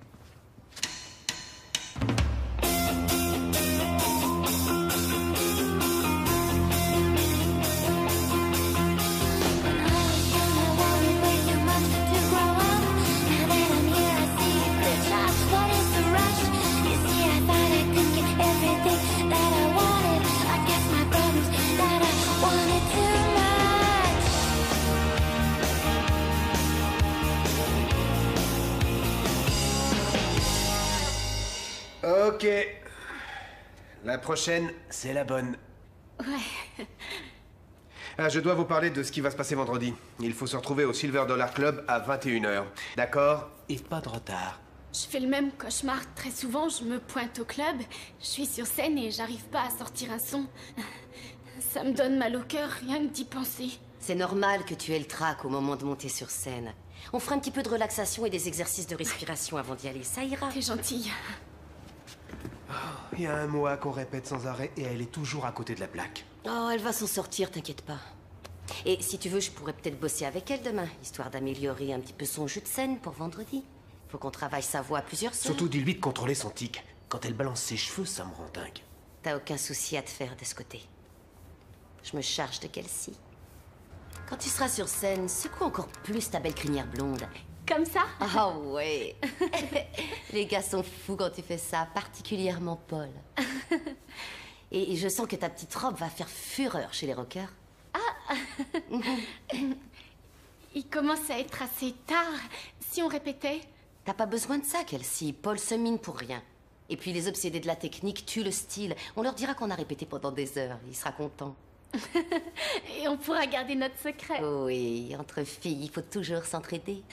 Ok. La prochaine, c'est la bonne. Ouais. Ah, je dois vous parler de ce qui va se passer vendredi. Il faut se retrouver au Silver Dollar Club à 21h. D'accord? Et pas de retard. Je fais le même cauchemar très souvent. Je me pointe au club, je suis sur scène et j'arrive pas à sortir un son. Ça me donne mal au cœur, rien que d'y penser. C'est normal que tu aies le trac au moment de monter sur scène. On fera un petit peu de relaxation et des exercices de respiration avant d'y aller, ça ira. T'es gentille. Il y a un mois qu'on répète sans arrêt et elle est toujours à côté de la plaque. Oh, elle va s'en sortir, t'inquiète pas. Et si tu veux, je pourrais peut-être bosser avec elle demain, histoire d'améliorer un petit peu son jeu de scène pour vendredi. Faut qu'on travaille sa voix à plusieurs sons. Surtout dis-lui de contrôler son tic. Quand elle balance ses cheveux, ça me rend dingue. T'as aucun souci à te faire de ce côté. Je me charge de Kelsey. Quand tu seras sur scène, secoue encore plus ta belle crinière blonde. Comme ça? Ah ouais. Les gars sont fous quand tu fais ça, particulièrement Paul. Et je sens que ta petite robe va faire fureur chez les rockers. Ah. Il commence à être assez tard. Si on répétait? T'as pas besoin de ça, Kelsey. Paul se mine pour rien. Et puis les obsédés de la technique tuent le style. On leur dira qu'on a répété pendant des heures. Il sera content. Et on pourra garder notre secret. Oui, entre filles, il faut toujours s'entraider.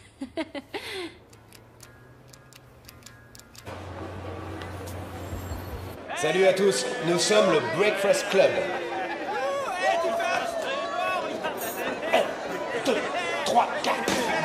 Salut à tous, nous sommes le Breakfast Club. 1, 2, 3, 4.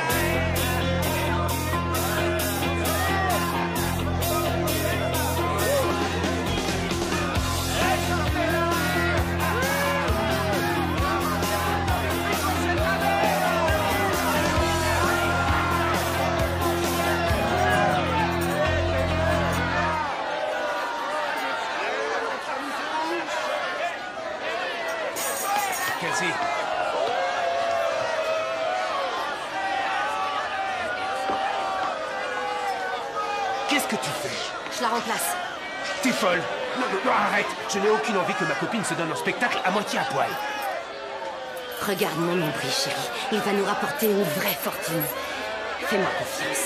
Kelsey. Qu'est-ce que tu fais? Je la remplace. T'es folle. Non, non, non, arrête. Je n'ai aucune envie que ma copine se donne en spectacle à moitié à poil. Regarde mon nombril, chérie. Il va nous rapporter une vraie fortune. Fais-moi confiance.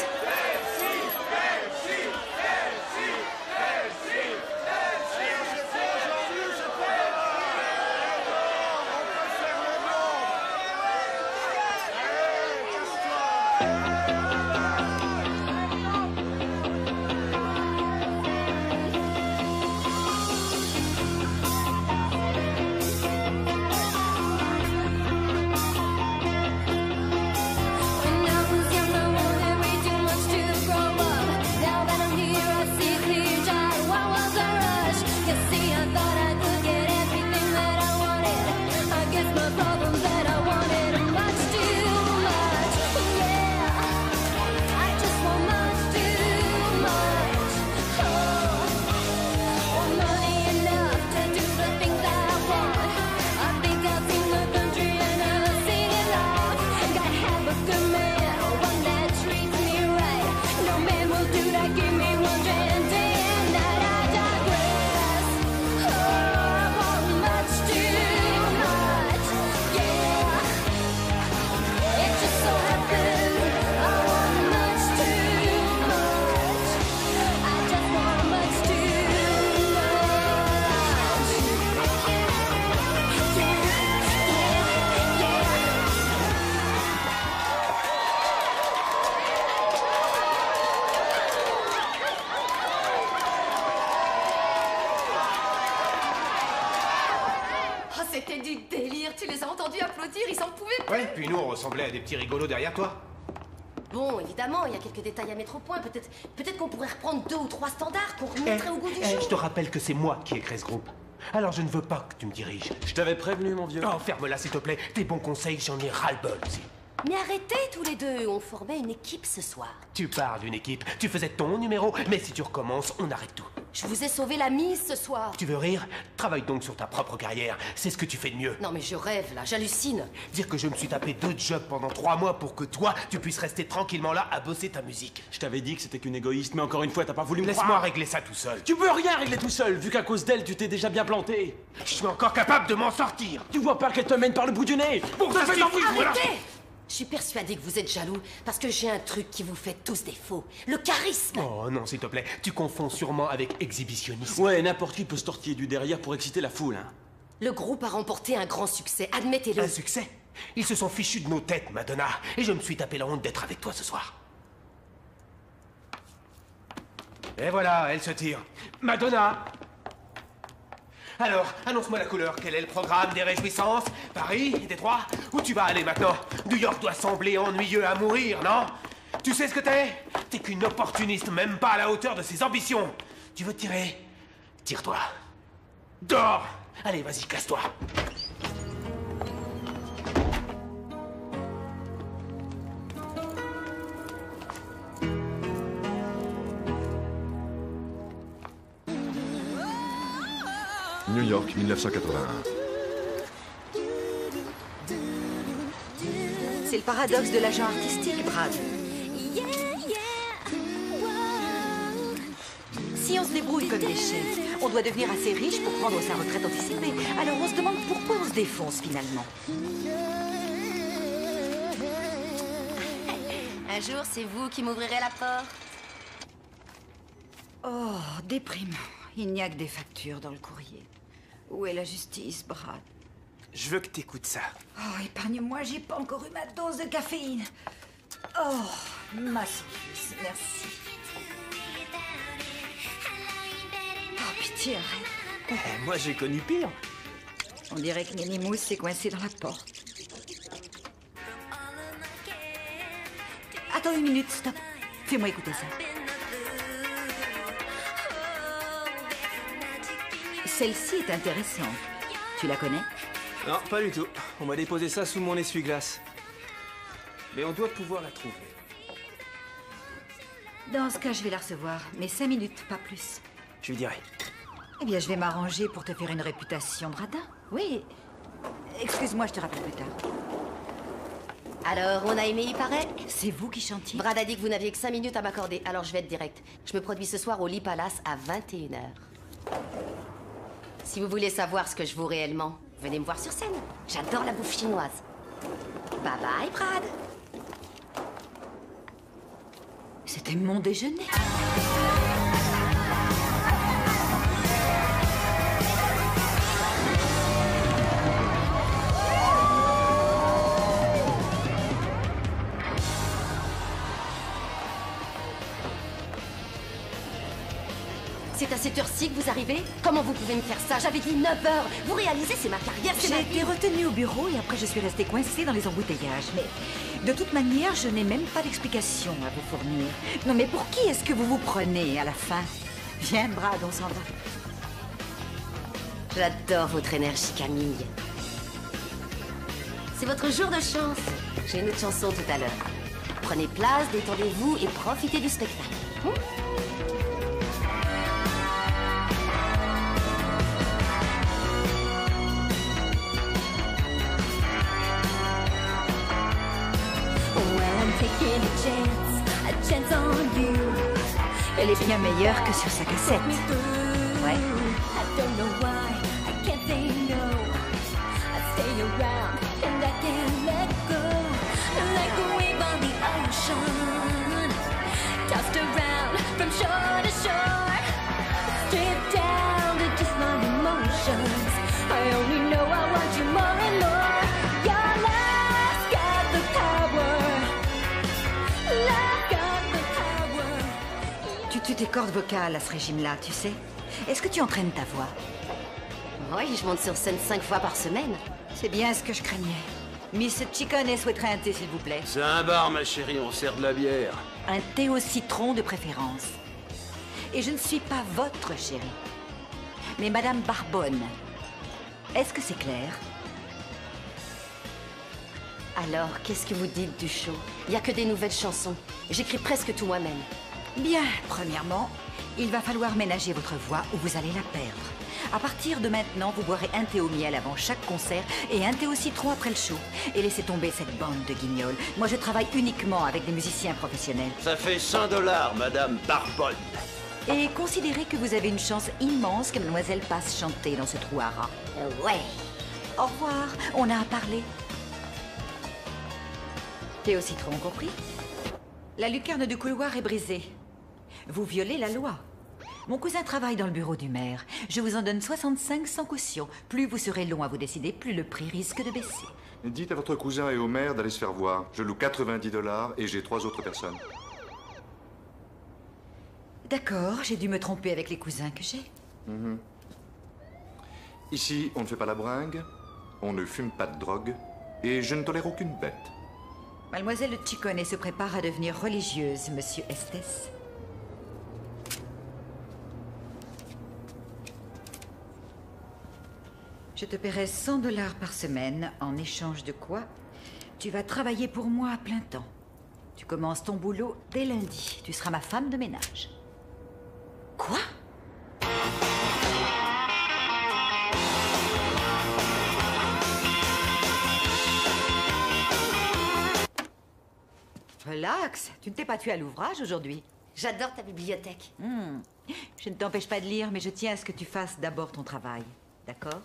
When I was young, I wanted way too much. ressembler à des petits rigolos derrière toi? Bon, évidemment, il y a quelques détails à mettre au point. Peut-être qu'on pourrait reprendre 2 ou 3 standards qu'on remettrait au goût du jour. Je te rappelle que c'est moi qui ai créé ce groupe. Alors je ne veux pas que tu me diriges. Je t'avais prévenu, mon vieux. Oh, ferme-la, s'il te plaît. Tes bons conseils, j'en ai ras-le-bol aussi. Mais arrêtez tous les deux, on formait une équipe ce soir. Tu parles d'une équipe, tu faisais ton numéro, mais si tu recommences, on arrête tout. Je vous ai sauvé la mise ce soir. Tu veux rire? Travaille donc sur ta propre carrière, c'est ce que tu fais de mieux. Non mais je rêve là, j'hallucine. Dire que je me suis tapé 2 jobs pendant 3 mois pour que toi, tu puisses rester tranquillement là à bosser ta musique. Je t'avais dit que c'était qu'une égoïste, mais encore une fois, t'as pas voulu me Laisse-moi croire. régler ça tout seul. Tu peux rien régler tout seul, vu qu'à cause d'elle, tu t'es déjà bien planté. Je suis encore capable de m'en sortir. Tu vois pas qu'elle te mène par le bout du nez? Pour ça suffit, voilà. Arrêtez! Je suis persuadée que vous êtes jaloux parce que j'ai un truc qui vous fait tous défaut. Le charisme. Oh non, s'il te plaît, tu confonds sûrement avec exhibitionnisme. Ouais, n'importe qui peut se tortiller du derrière pour exciter la foule, hein. Le groupe a remporté un grand succès, admettez-le. Un succès? Ils se sont fichus de nos têtes, Madonna, et je me suis tapé la honte d'être avec toi ce soir. Et voilà, elle se tire. Madonna! Alors, annonce-moi la couleur. Quel est le programme des réjouissances? Paris? Détroit? Où tu vas aller maintenant? New York doit sembler ennuyeux à mourir, non? Tu sais ce que t'es? T'es qu'une opportuniste, même pas à la hauteur de ses ambitions. Tu veux tirer? Tire-toi. Dors! Allez, vas-y, casse-toi. New York, 1981. C'est le paradoxe de l'agent artistique, Brad. Si on se débrouille comme des chefs, on doit devenir assez riche pour prendre sa retraite anticipée. Alors on se demande pourquoi on se défonce finalement. Un jour, c'est vous qui m'ouvrirez la porte. Oh, déprimant. Il n'y a que des factures dans le courrier. Où est la justice, Brad? Je veux que t'écoutes ça. Oh, épargne-moi, j'ai pas encore eu ma dose de caféine. Oh, masochiste, merci. Oh, pitié, arrête. Moi, j'ai connu pire. On dirait que Minnie Mousse s'est coincée dans la porte. Attends une minute, stop. Fais-moi écouter ça. Celle-ci est intéressante. Tu la connais? Non, pas du tout. On m'a déposé ça sous mon essuie-glace. Mais on doit pouvoir la trouver. Dans ce cas, je vais la recevoir. Mais 5 minutes, pas plus. Je lui dirai. Eh bien, je vais m'arranger pour te faire une réputation de radin. Oui. Excuse-moi, je te rappelle plus tard. Alors, on a aimé, il paraît? C'est vous qui chantiez? Brad a dit que vous n'aviez que 5 minutes à m'accorder, alors je vais être direct. Je me produis ce soir au Lee Palace à 21h. Si vous voulez savoir ce que je vaux réellement, venez me voir sur scène. J'adore la bouffe chinoise. Bye bye, Brad. C'était mon déjeuner. C'est à cette heure-ci que vous arrivez? Comment vous pouvez me faire ça? J'avais dit 9h. Vous réalisez, c'est ma carrière, c'est ma J'ai vie. été retenue au bureau et après je suis restée coincée dans les embouteillages. Mais de toute manière, je n'ai même pas d'explication à vous fournir. Non mais pour qui est-ce que vous vous prenez à la fin? Viens, Brad, on s'en va. J'adore votre énergie, Camille. C'est votre jour de chance. J'ai une autre chanson tout à l'heure. Prenez place, détendez-vous et profitez du spectacle. Elle est bien meilleure que sur sa cassette. Ouais. Tu tues tes cordes vocales à ce régime-là, tu sais. Est-ce que tu entraînes ta voix? Oui, je monte sur scène 5 fois par semaine. C'est bien ce que je craignais. Miss Ciccone souhaiterait un thé, s'il vous plaît. C'est un bar, ma chérie, on sert de la bière. Un thé au citron de préférence. Et je ne suis pas votre chérie, mais Madame Barbone. Est-ce que c'est clair? Alors, qu'est-ce que vous dites du show? Il n'y a que des nouvelles chansons. J'écris presque tout moi-même. Bien, premièrement, il va falloir ménager votre voix ou vous allez la perdre. À partir de maintenant, vous boirez un thé au miel avant chaque concert et un thé au citron après le show. Et laissez tomber cette bande de guignols. Moi, je travaille uniquement avec des musiciens professionnels. Ça fait $100, Madame Barbone. Et considérez que vous avez une chance immense que mademoiselle passe chanter dans ce trou à rats. Ouais. Au revoir, on a à parler. Thé au citron, compris? La lucarne du couloir est brisée. Vous violez la loi. Mon cousin travaille dans le bureau du maire. Je vous en donne 65 sans caution. Plus vous serez long à vous décider, plus le prix risque de baisser. Dites à votre cousin et au maire d'aller se faire voir. Je loue $90 et j'ai 3 autres personnes. D'accord, j'ai dû me tromper avec les cousins que j'ai. Ici, on ne fait pas la bringue, on ne fume pas de drogue, et je ne tolère aucune bête. Mademoiselle Ciccone se prépare à devenir religieuse, monsieur Estes. Je te paierai $100 par semaine, en échange de quoi tu vas travailler pour moi à plein temps. Tu commences ton boulot dès lundi. Tu seras ma femme de ménage. Quoi? Relax, tu ne t'es pas tué à l'ouvrage aujourd'hui. J'adore ta bibliothèque. Je ne t'empêche pas de lire, mais je tiens à ce que tu fasses d'abord ton travail. D'accord?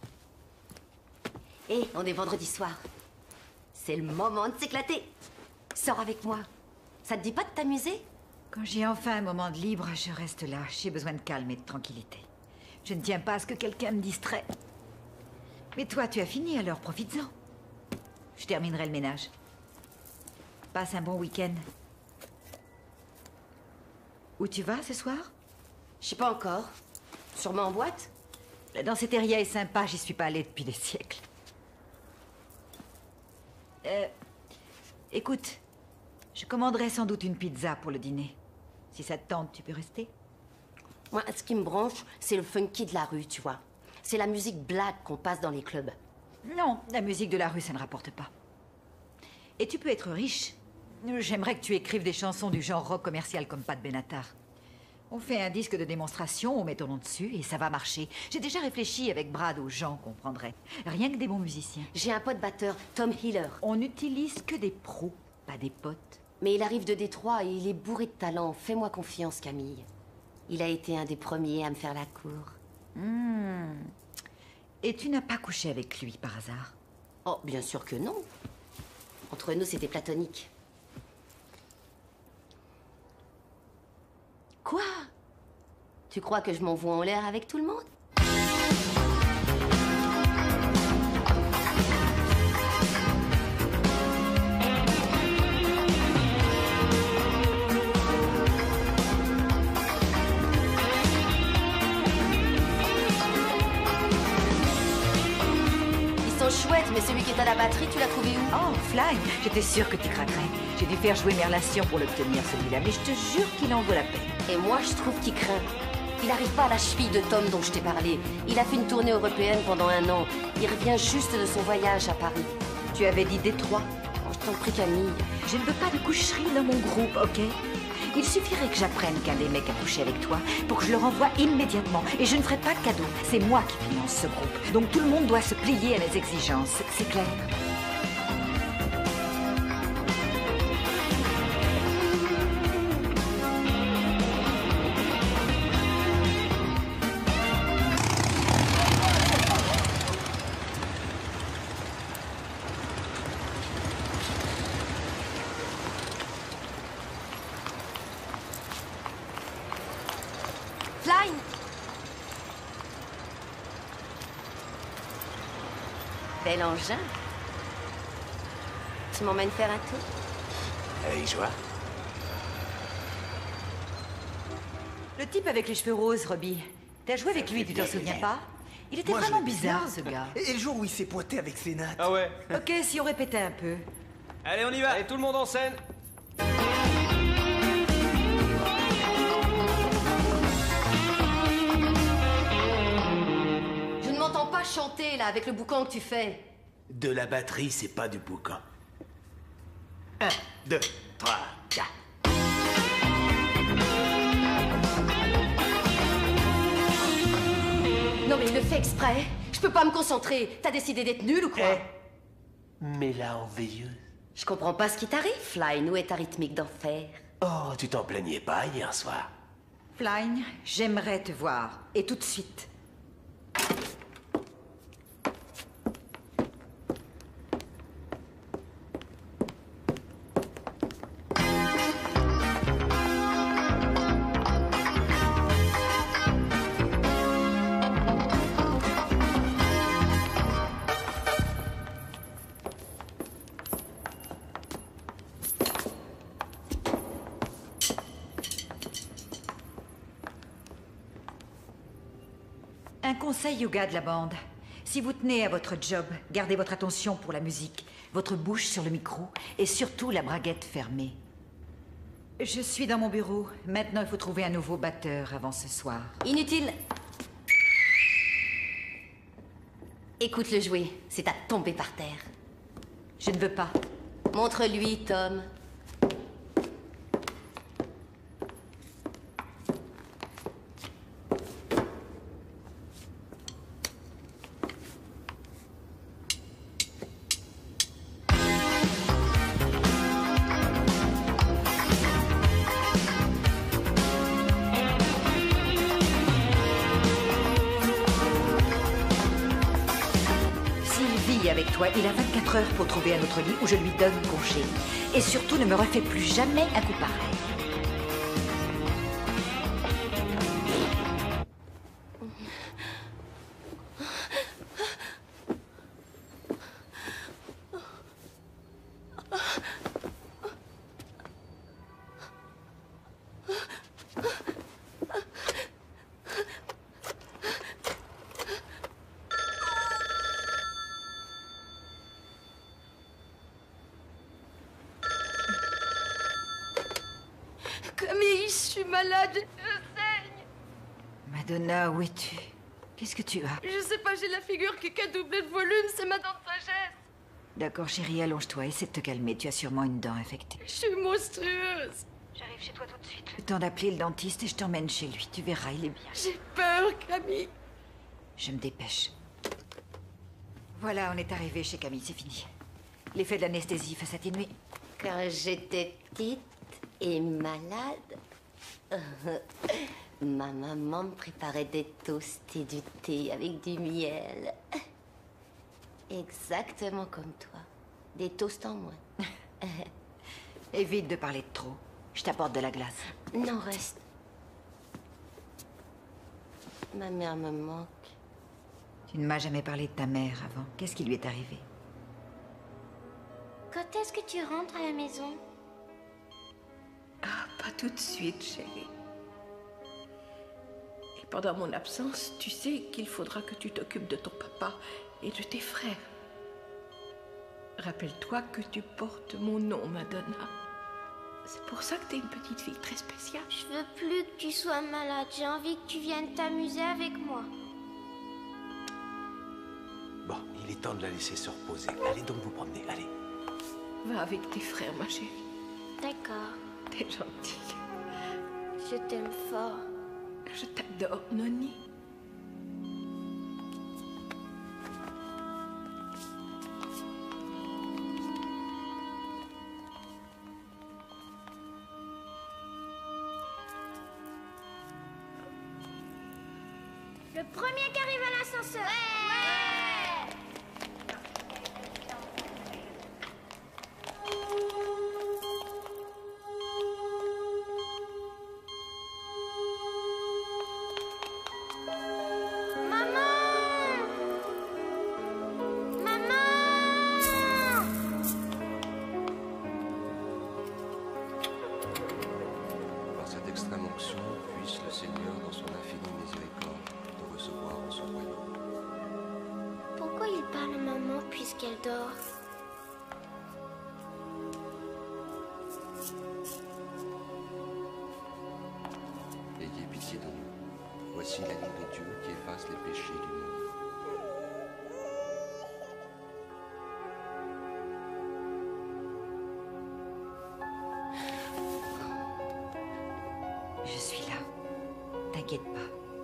Hé, on est vendredi soir. C'est le moment de s'éclater. Sors avec moi. Ça te dit pas de t'amuser? Quand j'ai enfin un moment de libre, je reste là. J'ai besoin de calme et de tranquillité. Je ne tiens pas à ce que quelqu'un me distrait. Mais toi, tu as fini, alors profites-en. Je terminerai le ménage. Passe un bon week-end. Où tu vas ce soir? Je sais pas encore. Sûrement en boîte? La danceteria est sympa, j'y suis pas allée depuis des siècles. Écoute, je commanderai sans doute une pizza pour le dîner. Si ça te tente, tu peux rester? Moi, ce qui me branche, c'est le funky de la rue, tu vois. C'est la musique black qu'on passe dans les clubs. Non, la musique de la rue, ça ne rapporte pas. Et tu peux être riche. J'aimerais que tu écrives des chansons du genre rock commercial comme Pat Benatar. On fait un disque de démonstration, on met ton nom dessus et ça va marcher. J'ai déjà réfléchi avec Brad aux gens qu'on prendrait. Rien que des bons musiciens. J'ai un pote batteur, Tom Hiller. On n'utilise que des pros, pas des potes. Mais il arrive de Détroit et il est bourré de talent. Fais-moi confiance, Camille. Il a été un des premiers à me faire la cour. Et tu n'as pas couché avec lui par hasard? Oh, bien sûr que non. Entre nous, c'était platonique. Quoi? Tu crois que je m'envoie en l'air avec tout le monde? Ils sont chouettes, mais celui qui est à la batterie, tu l'as trouvé où? Oh, Fly, j'étais sûre que tu craquerais. J'ai dû faire jouer mes relations pour l'obtenir, celui-là, mais je te jure qu'il en vaut la peine. Et moi, je trouve qu'il craint. Il n'arrive pas à la cheville de Tom dont je t'ai parlé. Il a fait une tournée européenne pendant 1 an. Il revient juste de son voyage à Paris. Tu avais dit Détroit? Oh, je t'en prie, Camille. Je ne veux pas de coucherie dans mon groupe, ok? Il suffirait que j'apprenne qu'un des mecs a couché avec toi pour que je le renvoie immédiatement. Et je ne ferai pas de cadeau. C'est moi qui finance ce groupe. Donc tout le monde doit se plier à mes exigences. C'est clair? Fly! Bel engin. Tu m'emmènes faire un tour? Allez, joie. Le type avec les cheveux roses, Robbie. T'as joué avec lui, tu t'en souviens pas? Il était Moi, je vraiment l'aimais bizarre, bien. ce gars. Et le jour où il s'est pointé avec ses nattes. Ah ouais. Ok, si on répétait un peu. Allez, on y va. Allez, tout le monde en scène. Je ne m'entends pas chanter, là, avec le boucan que tu fais. De la batterie, c'est pas du boucan. 1, 2, 3, 4. Non, mais il le fait exprès. Je peux pas me concentrer. T'as décidé d'être nul ou quoi? Mais là, en veilleuse. Je comprends pas ce qui t'arrive, Flyne. Où est ta rythmique d'enfer? Oh, tu t'en plaignais pas hier soir. Flyne, j'aimerais te voir. Et tout de suite. Un conseil yoga de la bande. Si vous tenez à votre job, gardez votre attention pour la musique, votre bouche sur le micro et surtout la braguette fermée. Je suis dans mon bureau. Maintenant, il faut trouver un nouveau batteur avant ce soir. Inutile. Écoute-le jouer. C'est à tomber par terre. Je ne veux pas. Montre-lui, Tom. Avec toi, il a 24 heures pour trouver un autre lit où je lui donne congé. Et surtout, ne me refais plus jamais un coup pareil. Camille, je suis malade, je saigne. Madonna, où es-tu? Qu'est-ce que tu as? Je sais pas, j'ai la figure qui a doublé de volume, c'est ma dent de sagesse. D'accord, chérie, allonge-toi, essaie de te calmer. Tu as sûrement une dent infectée. Je suis monstrueuse. J'arrive chez toi tout de suite. Le temps d'appeler le dentiste et je t'emmène chez lui. Tu verras, il est bien. J'ai peur, Camille. Je me dépêche. Voilà, on est arrivé chez Camille, c'est fini. L'effet de l'anesthésie fait s'atténuer. Quand j'étais petite et malade, ma maman me préparait des toasts et du thé avec du miel. Exactement comme toi. Des toasts en moins. Évite de parler de trop. Je t'apporte de la glace. Non, reste. Ma mère me manque. Tu ne m'as jamais parlé de ta mère avant. Qu'est-ce qui lui est arrivé? Quand est-ce que tu rentres à la maison? Ah, pas tout de suite, chérie. Et pendant mon absence, tu sais qu'il faudra que tu t'occupes de ton papa et de tes frères. Rappelle-toi que tu portes mon nom, Madonna. C'est pour ça que t'es une petite fille très spéciale. Je veux plus que tu sois malade. J'ai envie que tu viennes t'amuser avec moi. Bon, il est temps de la laisser se reposer. Allez donc vous promener, allez. Va avec tes frères, ma chérie. D'accord. T'es gentille. Je t'aime fort. Je t'adore, Noni. Le premier qui arrive à l'ascenseur. Par cette extrême onction, puisse le Seigneur, dans son infinie miséricorde, te recevoir en son royaume. t'adore. Ayez pitié de nous. Voici l'agneau de Dieu qui efface les péchés du monde. Je suis là. T'inquiète pas.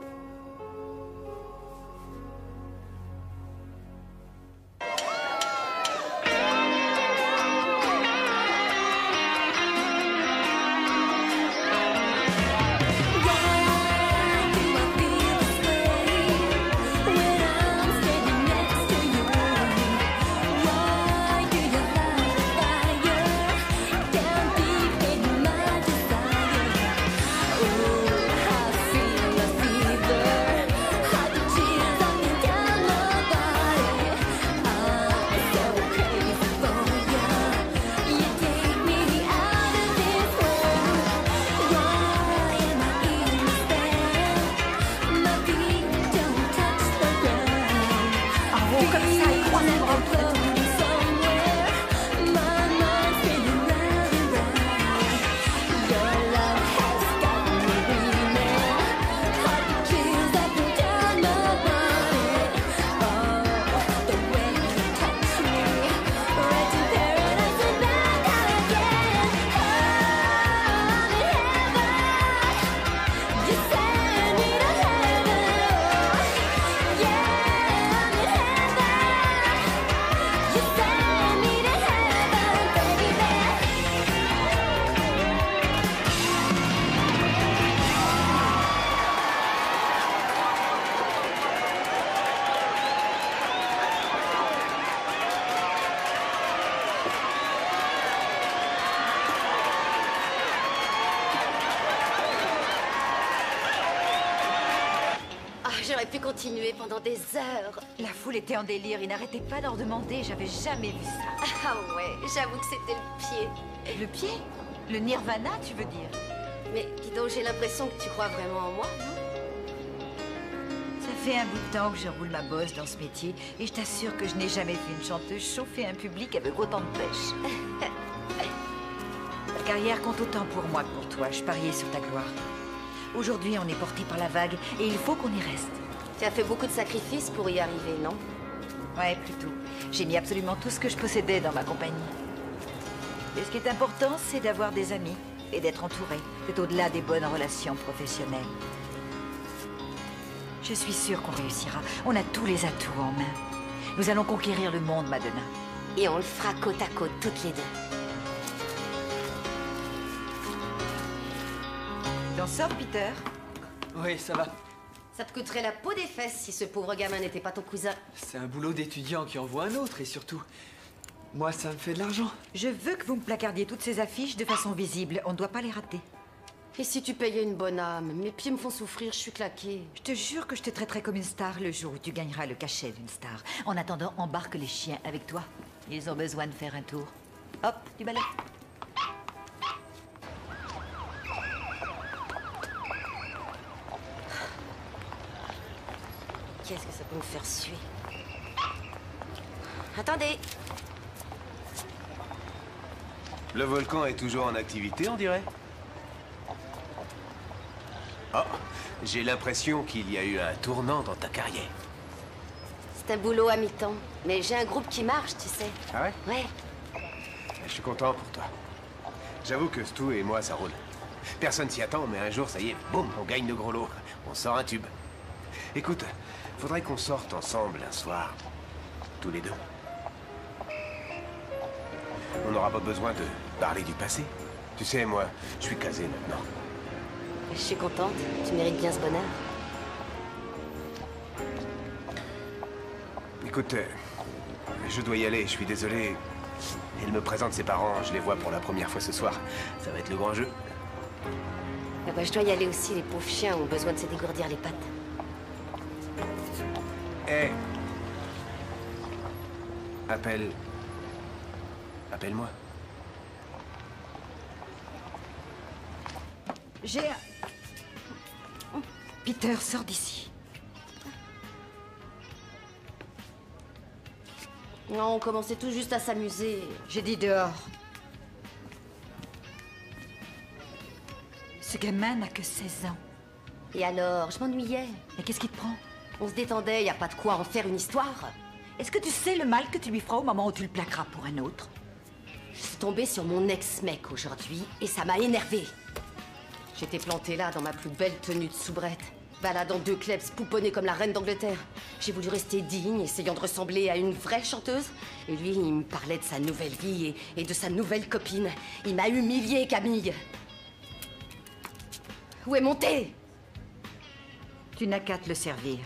J'aurais pu continuer pendant des heures. La foule était en délire, ils n'arrêtaient pas d'en demander, j'avais jamais vu ça. Ah ouais, j'avoue que c'était le pied. Le pied? Le nirvana, tu veux dire? Mais dis donc, j'ai l'impression que tu crois vraiment en moi, non? Ça fait un bout de temps que je roule ma bosse dans ce métier et je t'assure que je n'ai jamais vu une chanteuse chauffer un public avec autant de pêche. Ta carrière compte autant pour moi que pour toi, je pariais sur ta gloire. Aujourd'hui, on est porté par la vague et il faut qu'on y reste. Tu as fait beaucoup de sacrifices pour y arriver, non? Ouais, plutôt. J'ai mis absolument tout ce que je possédais dans ma compagnie. Et ce qui est important, c'est d'avoir des amis et d'être entouré. C'est au-delà des bonnes relations professionnelles. Je suis sûre qu'on réussira. On a tous les atouts en main. Nous allons conquérir le monde, Madonna. Et on le fera côte à côte, toutes les deux. T'en sors, Peter? Oui, ça va. Ça te coûterait la peau des fesses si ce pauvre gamin n'était pas ton cousin. C'est un boulot d'étudiant qui envoie un autre et surtout, moi, ça me fait de l'argent. Je veux que vous me placardiez toutes ces affiches de façon visible. On ne doit pas les rater. Et si tu payais une bonne âme? Mes pieds me font souffrir, je suis claquée. Je te jure que je te traiterai comme une star le jour où tu gagneras le cachet d'une star. En attendant, embarque les chiens avec toi. Ils ont besoin de faire un tour. Hop, du balai. Qu'est-ce que ça peut me faire suer? Attendez. Le volcan est toujours en activité, on dirait. Oh, j'ai l'impression qu'il y a eu un tournant dans ta carrière. C'est un boulot à mi-temps. Mais j'ai un groupe qui marche, tu sais. Ah ouais? Ouais. Je suis content pour toi. J'avoue que Stu et moi, ça roule. Personne s'y attend, mais un jour, ça y est, boum, on gagne de gros lots. On sort un tube. Écoute, faudrait qu'on sorte ensemble un soir. Tous les deux. On n'aura pas besoin de parler du passé. Tu sais, moi, je suis casé maintenant. Je suis contente. Tu mérites bien ce bonheur. Écoute, je dois y aller, je suis désolé. Elle me présente ses parents, je les vois pour la première fois ce soir. Ça va être le grand jeu. Ah bah, je dois y aller aussi, les pauvres chiens ont besoin de se dégourdir les pattes. Hé! Appelle-moi. J'ai un... Peter, sors d'ici. Non, on commençait tout juste à s'amuser. J'ai dit dehors. Ce gamin n'a que 16 ans. Et alors, je m'ennuyais. Mais qu'est-ce qui te prend? On se détendait, y a pas de quoi en faire une histoire. Est-ce que tu sais le mal que tu lui feras au moment où tu le plaqueras pour un autre? Je suis tombée sur mon ex-mec aujourd'hui et ça m'a énervée. J'étais plantée là dans ma plus belle tenue de soubrette, baladant 2 clubs pouponnée comme la reine d'Angleterre. J'ai voulu rester digne, essayant de ressembler à une vraie chanteuse. Et lui, il me parlait de sa nouvelle vie et de sa nouvelle copine. Il m'a humiliée, Camille. Où est mon thé? Tu n'as qu'à te le servir.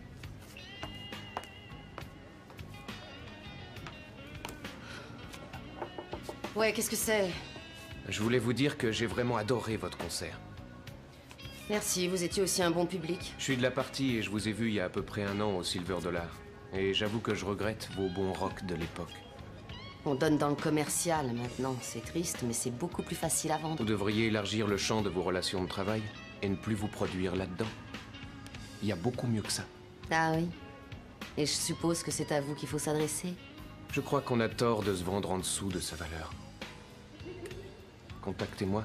Ouais, qu'est-ce que c'est? Je voulais vous dire que j'ai vraiment adoré votre concert. Merci, vous étiez aussi un bon public. Je suis de la partie et je vous ai vu il y a à peu près 1 an au Silver Dollar. Et j'avoue que je regrette vos bons rocks de l'époque. On donne dans le commercial maintenant, c'est triste, mais c'est beaucoup plus facile à vendre. Vous devriez élargir le champ de vos relations de travail et ne plus vous produire là-dedans. Il y a beaucoup mieux que ça. Ah oui? Et je suppose que c'est à vous qu'il faut s'adresser? Je crois qu'on a tort de se vendre en dessous de sa valeur. Contactez-moi.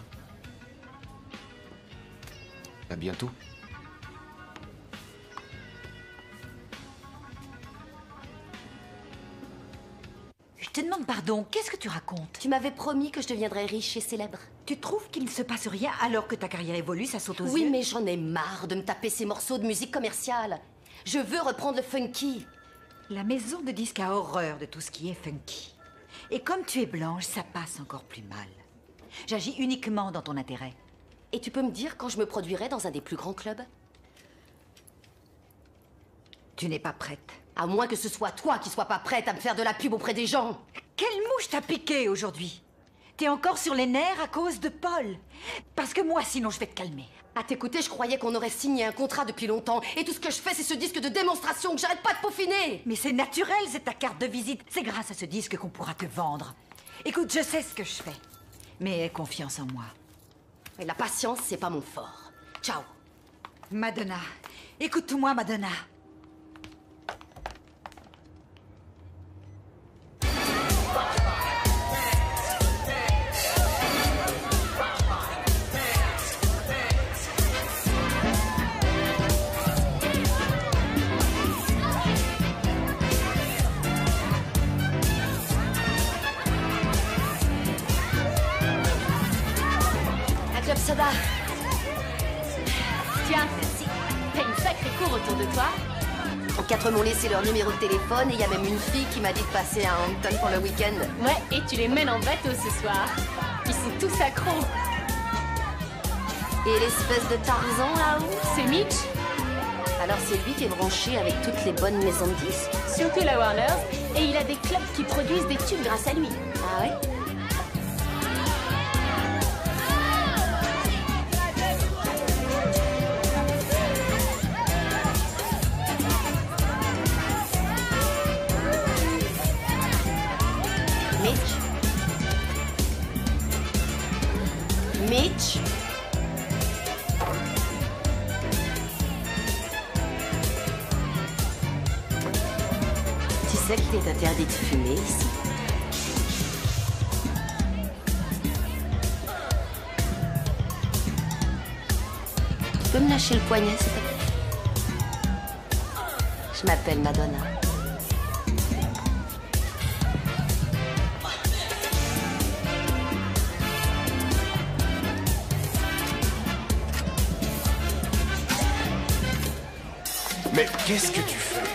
À bientôt. Je te demande pardon, qu'est-ce que tu racontes? Tu m'avais promis que je deviendrais riche et célèbre. Tu trouves qu'il ne se passe rien alors que ta carrière évolue, ça saute aux yeux? Oui, mais j'en ai marre de me taper ces morceaux de musique commerciale. Je veux reprendre le funky. La maison de disques a horreur de tout ce qui est funky. Et comme tu es blanche, ça passe encore plus mal. J'agis uniquement dans ton intérêt. Et tu peux me dire quand je me produirai dans un des plus grands clubs? Tu n'es pas prête. À moins que ce soit toi qui sois pas prête à me faire de la pub auprès des gens. Quelle mouche t'a piqué aujourd'hui? T'es encore sur les nerfs à cause de Paul. Parce que moi, sinon, je vais te calmer. À t'écouter, je croyais qu'on aurait signé un contrat depuis longtemps. Et tout ce que je fais, c'est ce disque de démonstration que j'arrête pas de peaufiner. Mais c'est naturel, c'est ta carte de visite. C'est grâce à ce disque qu'on pourra te vendre. Écoute, je sais ce que je fais. Mais aie confiance en moi. Et la patience, c'est pas mon fort. Ciao. Madonna. Écoute-moi, Madonna. Club Soda. Tiens, merci. T'as une sacrée cour autour de toi. 4 m'ont laissé leur numéro de téléphone et il y a même une fille qui m'a dit de passer à Hampton pour le week-end. Ouais, et tu les mènes en bateau ce soir. Ils sont tous accros. Et l'espèce de Tarzan là-haut? C'est Mitch. Alors c'est lui qui est branché avec toutes les bonnes maisons de disques? Surtout la Warner. Et il a des clubs qui produisent des tubes grâce à lui. Ah ouais? Mitch? Tu sais qu'il est interdit de fumer ici? Tu peux me lâcher le poignet, s'il te plaît? Je m'appelle Madonna. Mais qu'est-ce que tu fais?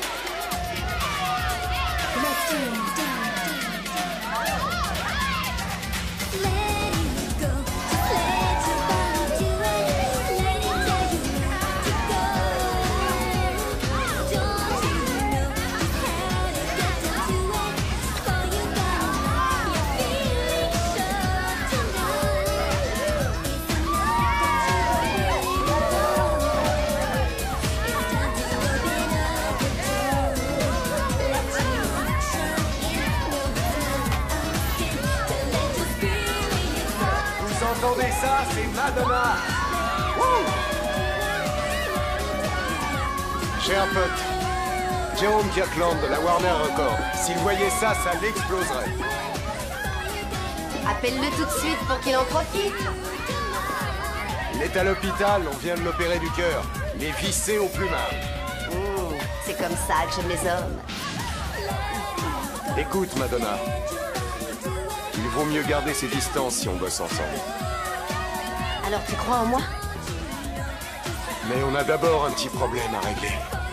Entendez ça, c'est Madonna. Wouh! Cher pote, Jérôme Kirkland de la Warner Records. S'il voyait ça, ça l'exploserait. Appelle-le tout de suite pour qu'il en profite. Il est à l'hôpital, on vient de l'opérer du cœur. Il est vissé au plumard. C'est comme ça que j'aime les hommes. Écoute, Madonna. Il vaut mieux garder ses distances si on bosse ensemble. Alors tu crois en moi? Mais on a d'abord un petit problème à régler.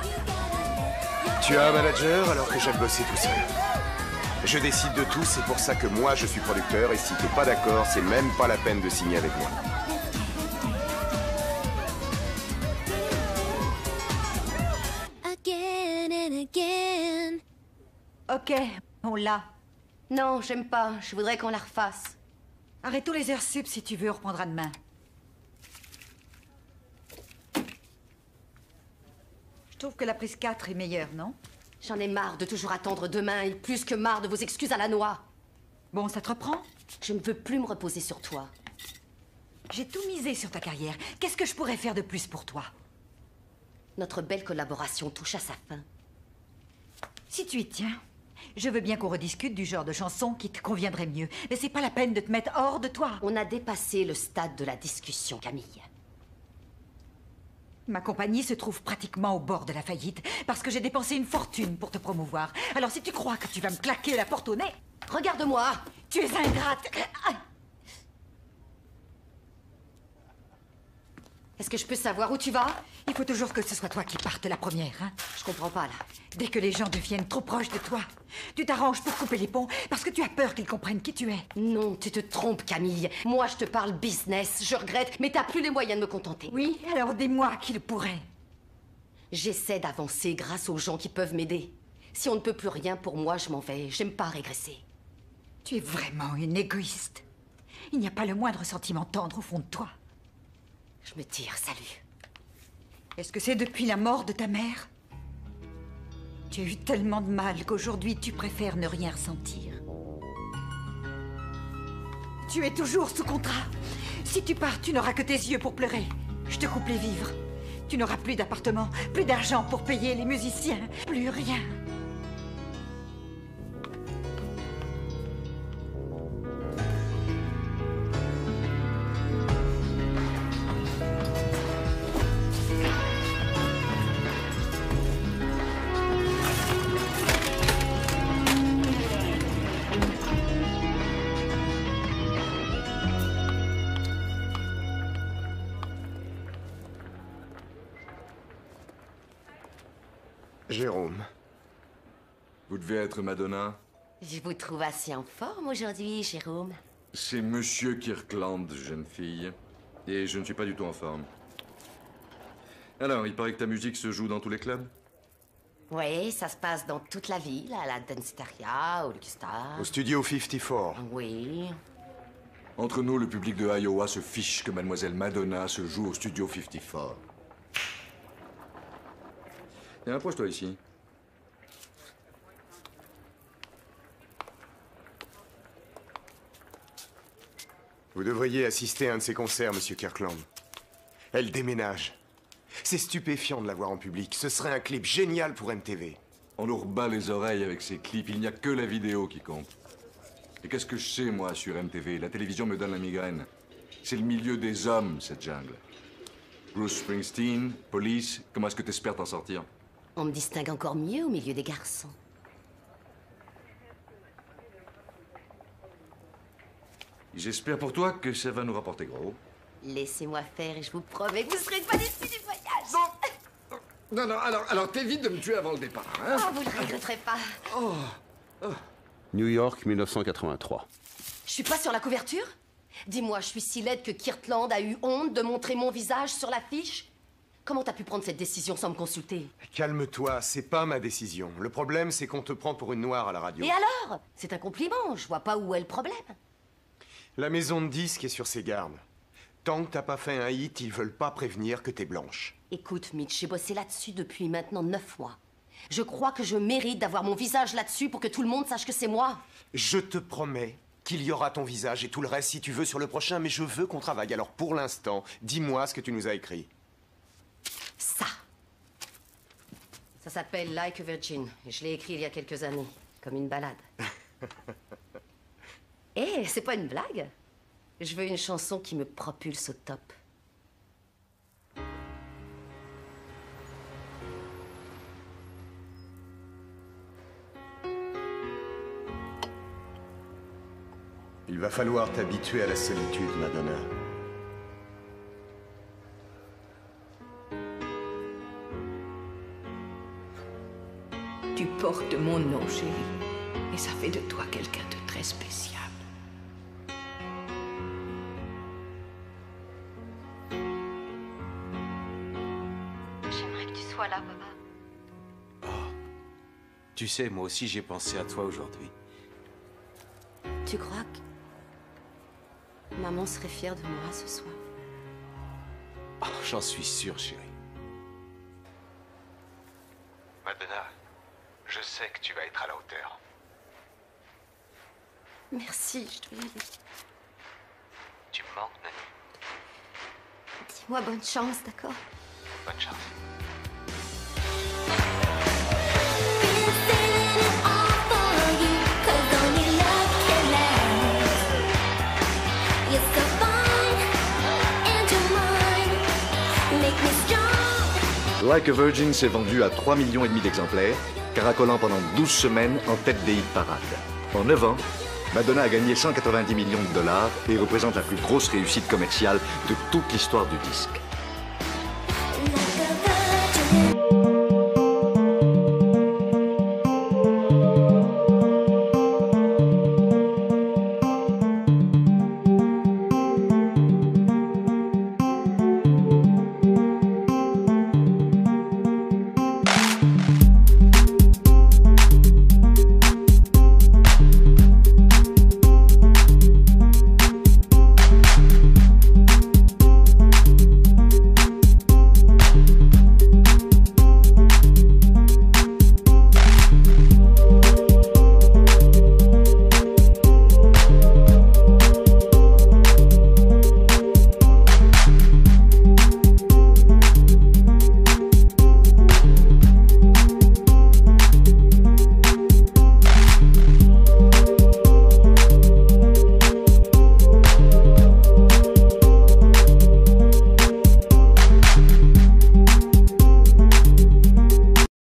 Tu as un manager alors que j'aime bosser tout seul. Je décide de tout, c'est pour ça que moi je suis producteur et si t'es pas d'accord, c'est même pas la peine de signer avec moi. Again and again. Ok, on l'a. Non, j'aime pas. Je voudrais qu'on la refasse. Arrête tous les heures sup si tu veux, on reprendra demain. Je trouve que la prise 4 est meilleure, non? J'en ai marre de toujours attendre demain et plus que marre de vos excuses à la noix. Bon, ça te reprend? Je ne veux plus me reposer sur toi. J'ai tout misé sur ta carrière. Qu'est-ce que je pourrais faire de plus pour toi? Notre belle collaboration touche à sa fin. Si tu y tiens, je veux bien qu'on rediscute du genre de chanson qui te conviendrait mieux. Mais c'est pas la peine de te mettre hors de toi. On a dépassé le stade de la discussion, Camille. Ma compagnie se trouve pratiquement au bord de la faillite parce que j'ai dépensé une fortune pour te promouvoir. Alors si tu crois que tu vas me claquer la porte au nez... Regarde-moi! Tu es ingrate! Est-ce que je peux savoir où tu vas? Il faut toujours que ce soit toi qui parte la première, hein? Je comprends pas, là. Dès que les gens deviennent trop proches de toi, tu t'arranges pour couper les ponts parce que tu as peur qu'ils comprennent qui tu es. Non, tu te trompes, Camille. Moi, je te parle business. Je regrette, mais t'as plus les moyens de me contenter. Oui, alors dis-moi qui le pourrait. J'essaie d'avancer grâce aux gens qui peuvent m'aider. Si on ne peut plus rien pour moi, je m'en vais. J'aime pas régresser. Tu es vraiment une égoïste. Il n'y a pas le moindre sentiment tendre au fond de toi. Je me tire, salut. Est-ce que c'est depuis la mort de ta mère? Tu as eu tellement de mal qu'aujourd'hui tu préfères ne rien ressentir. Tu es toujours sous contrat. Si tu pars, tu n'auras que tes yeux pour pleurer. Je te coupe les vivres. Tu n'auras plus d'appartement, plus d'argent pour payer les musiciens, plus rien. Jérôme. Vous devez être Madonna. Je vous trouve assez en forme aujourd'hui, Jérôme. C'est Monsieur Kirkland, jeune fille. Et je ne suis pas du tout en forme. Alors, il paraît que ta musique se joue dans tous les clubs? Oui, ça se passe dans toute la ville, à la Dancetaria, au Luxstar. Au studio 54. Oui. Entre nous, le public de Iowa se fiche que Mademoiselle Madonna se joue au studio 54. Et approche-toi ici. Vous devriez assister à un de ses concerts, Monsieur Kirkland. Elle déménage. C'est stupéfiant de la voir en public. Ce serait un clip génial pour MTV. On nous rebat les oreilles avec ces clips. Il n'y a que la vidéo qui compte. Et qu'est-ce que je sais, moi, sur MTV? La télévision me donne la migraine. C'est le milieu des hommes, cette jungle. Bruce Springsteen, Police, comment est-ce que t'espères t'en sortir? On me distingue encore mieux au milieu des garçons. J'espère pour toi que ça va nous rapporter gros. Laissez-moi faire et je vous promets que vous serez pas déçus du voyage. Non, non, alors t'évites de me tuer avant le départ, hein? Oh, vous le regretterez pas. New York, 1983. Je suis pas sur la couverture? Dis-moi, je suis si laide que Kirkland a eu honte de montrer mon visage sur l'affiche? Comment t'as pu prendre cette décision sans me consulter? Calme-toi, c'est pas ma décision. Le problème, c'est qu'on te prend pour une noire à la radio. Et alors? C'est un compliment, je vois pas où est le problème. La maison de disques est sur ses gardes. Tant que t'as pas fait un hit, ils veulent pas prévenir que t'es blanche. Écoute, Mitch, j'ai bossé là-dessus depuis maintenant 9 mois. Je crois que je mérite d'avoir mon visage là-dessus pour que tout le monde sache que c'est moi. Je te promets qu'il y aura ton visage et tout le reste si tu veux sur le prochain, mais je veux qu'on travaille. Alors pour l'instant, dis-moi ce que tu nous as écrit. Ça Ça s'appelle Like a Virgin. Je l'ai écrit il y a quelques années, comme une balade. Eh, c'est pas une blague. Je veux une chanson qui me propulse au top. Il va falloir t'habituer à la solitude, Madonna. Tu portes mon nom, chérie. Et ça fait de toi quelqu'un de très spécial. J'aimerais que tu sois là, papa. Tu sais, moi aussi j'ai pensé à toi aujourd'hui. Tu crois que maman serait fière de moi ce soir? Oh, j'en suis sûr, chérie. Madonna, je sais que tu vas être à la hauteur. Merci, je dois y aller. Tu me manques, Nani. Dis-moi bonne chance, d'accord? Bonne chance. Like a Virgin s'est vendu à 3,5 millions d'exemplaires, caracolant pendant 12 semaines en tête des hit parades. En 9 ans, Madonna a gagné 190 millions de dollars et représente la plus grosse réussite commerciale de toute l'histoire du disque.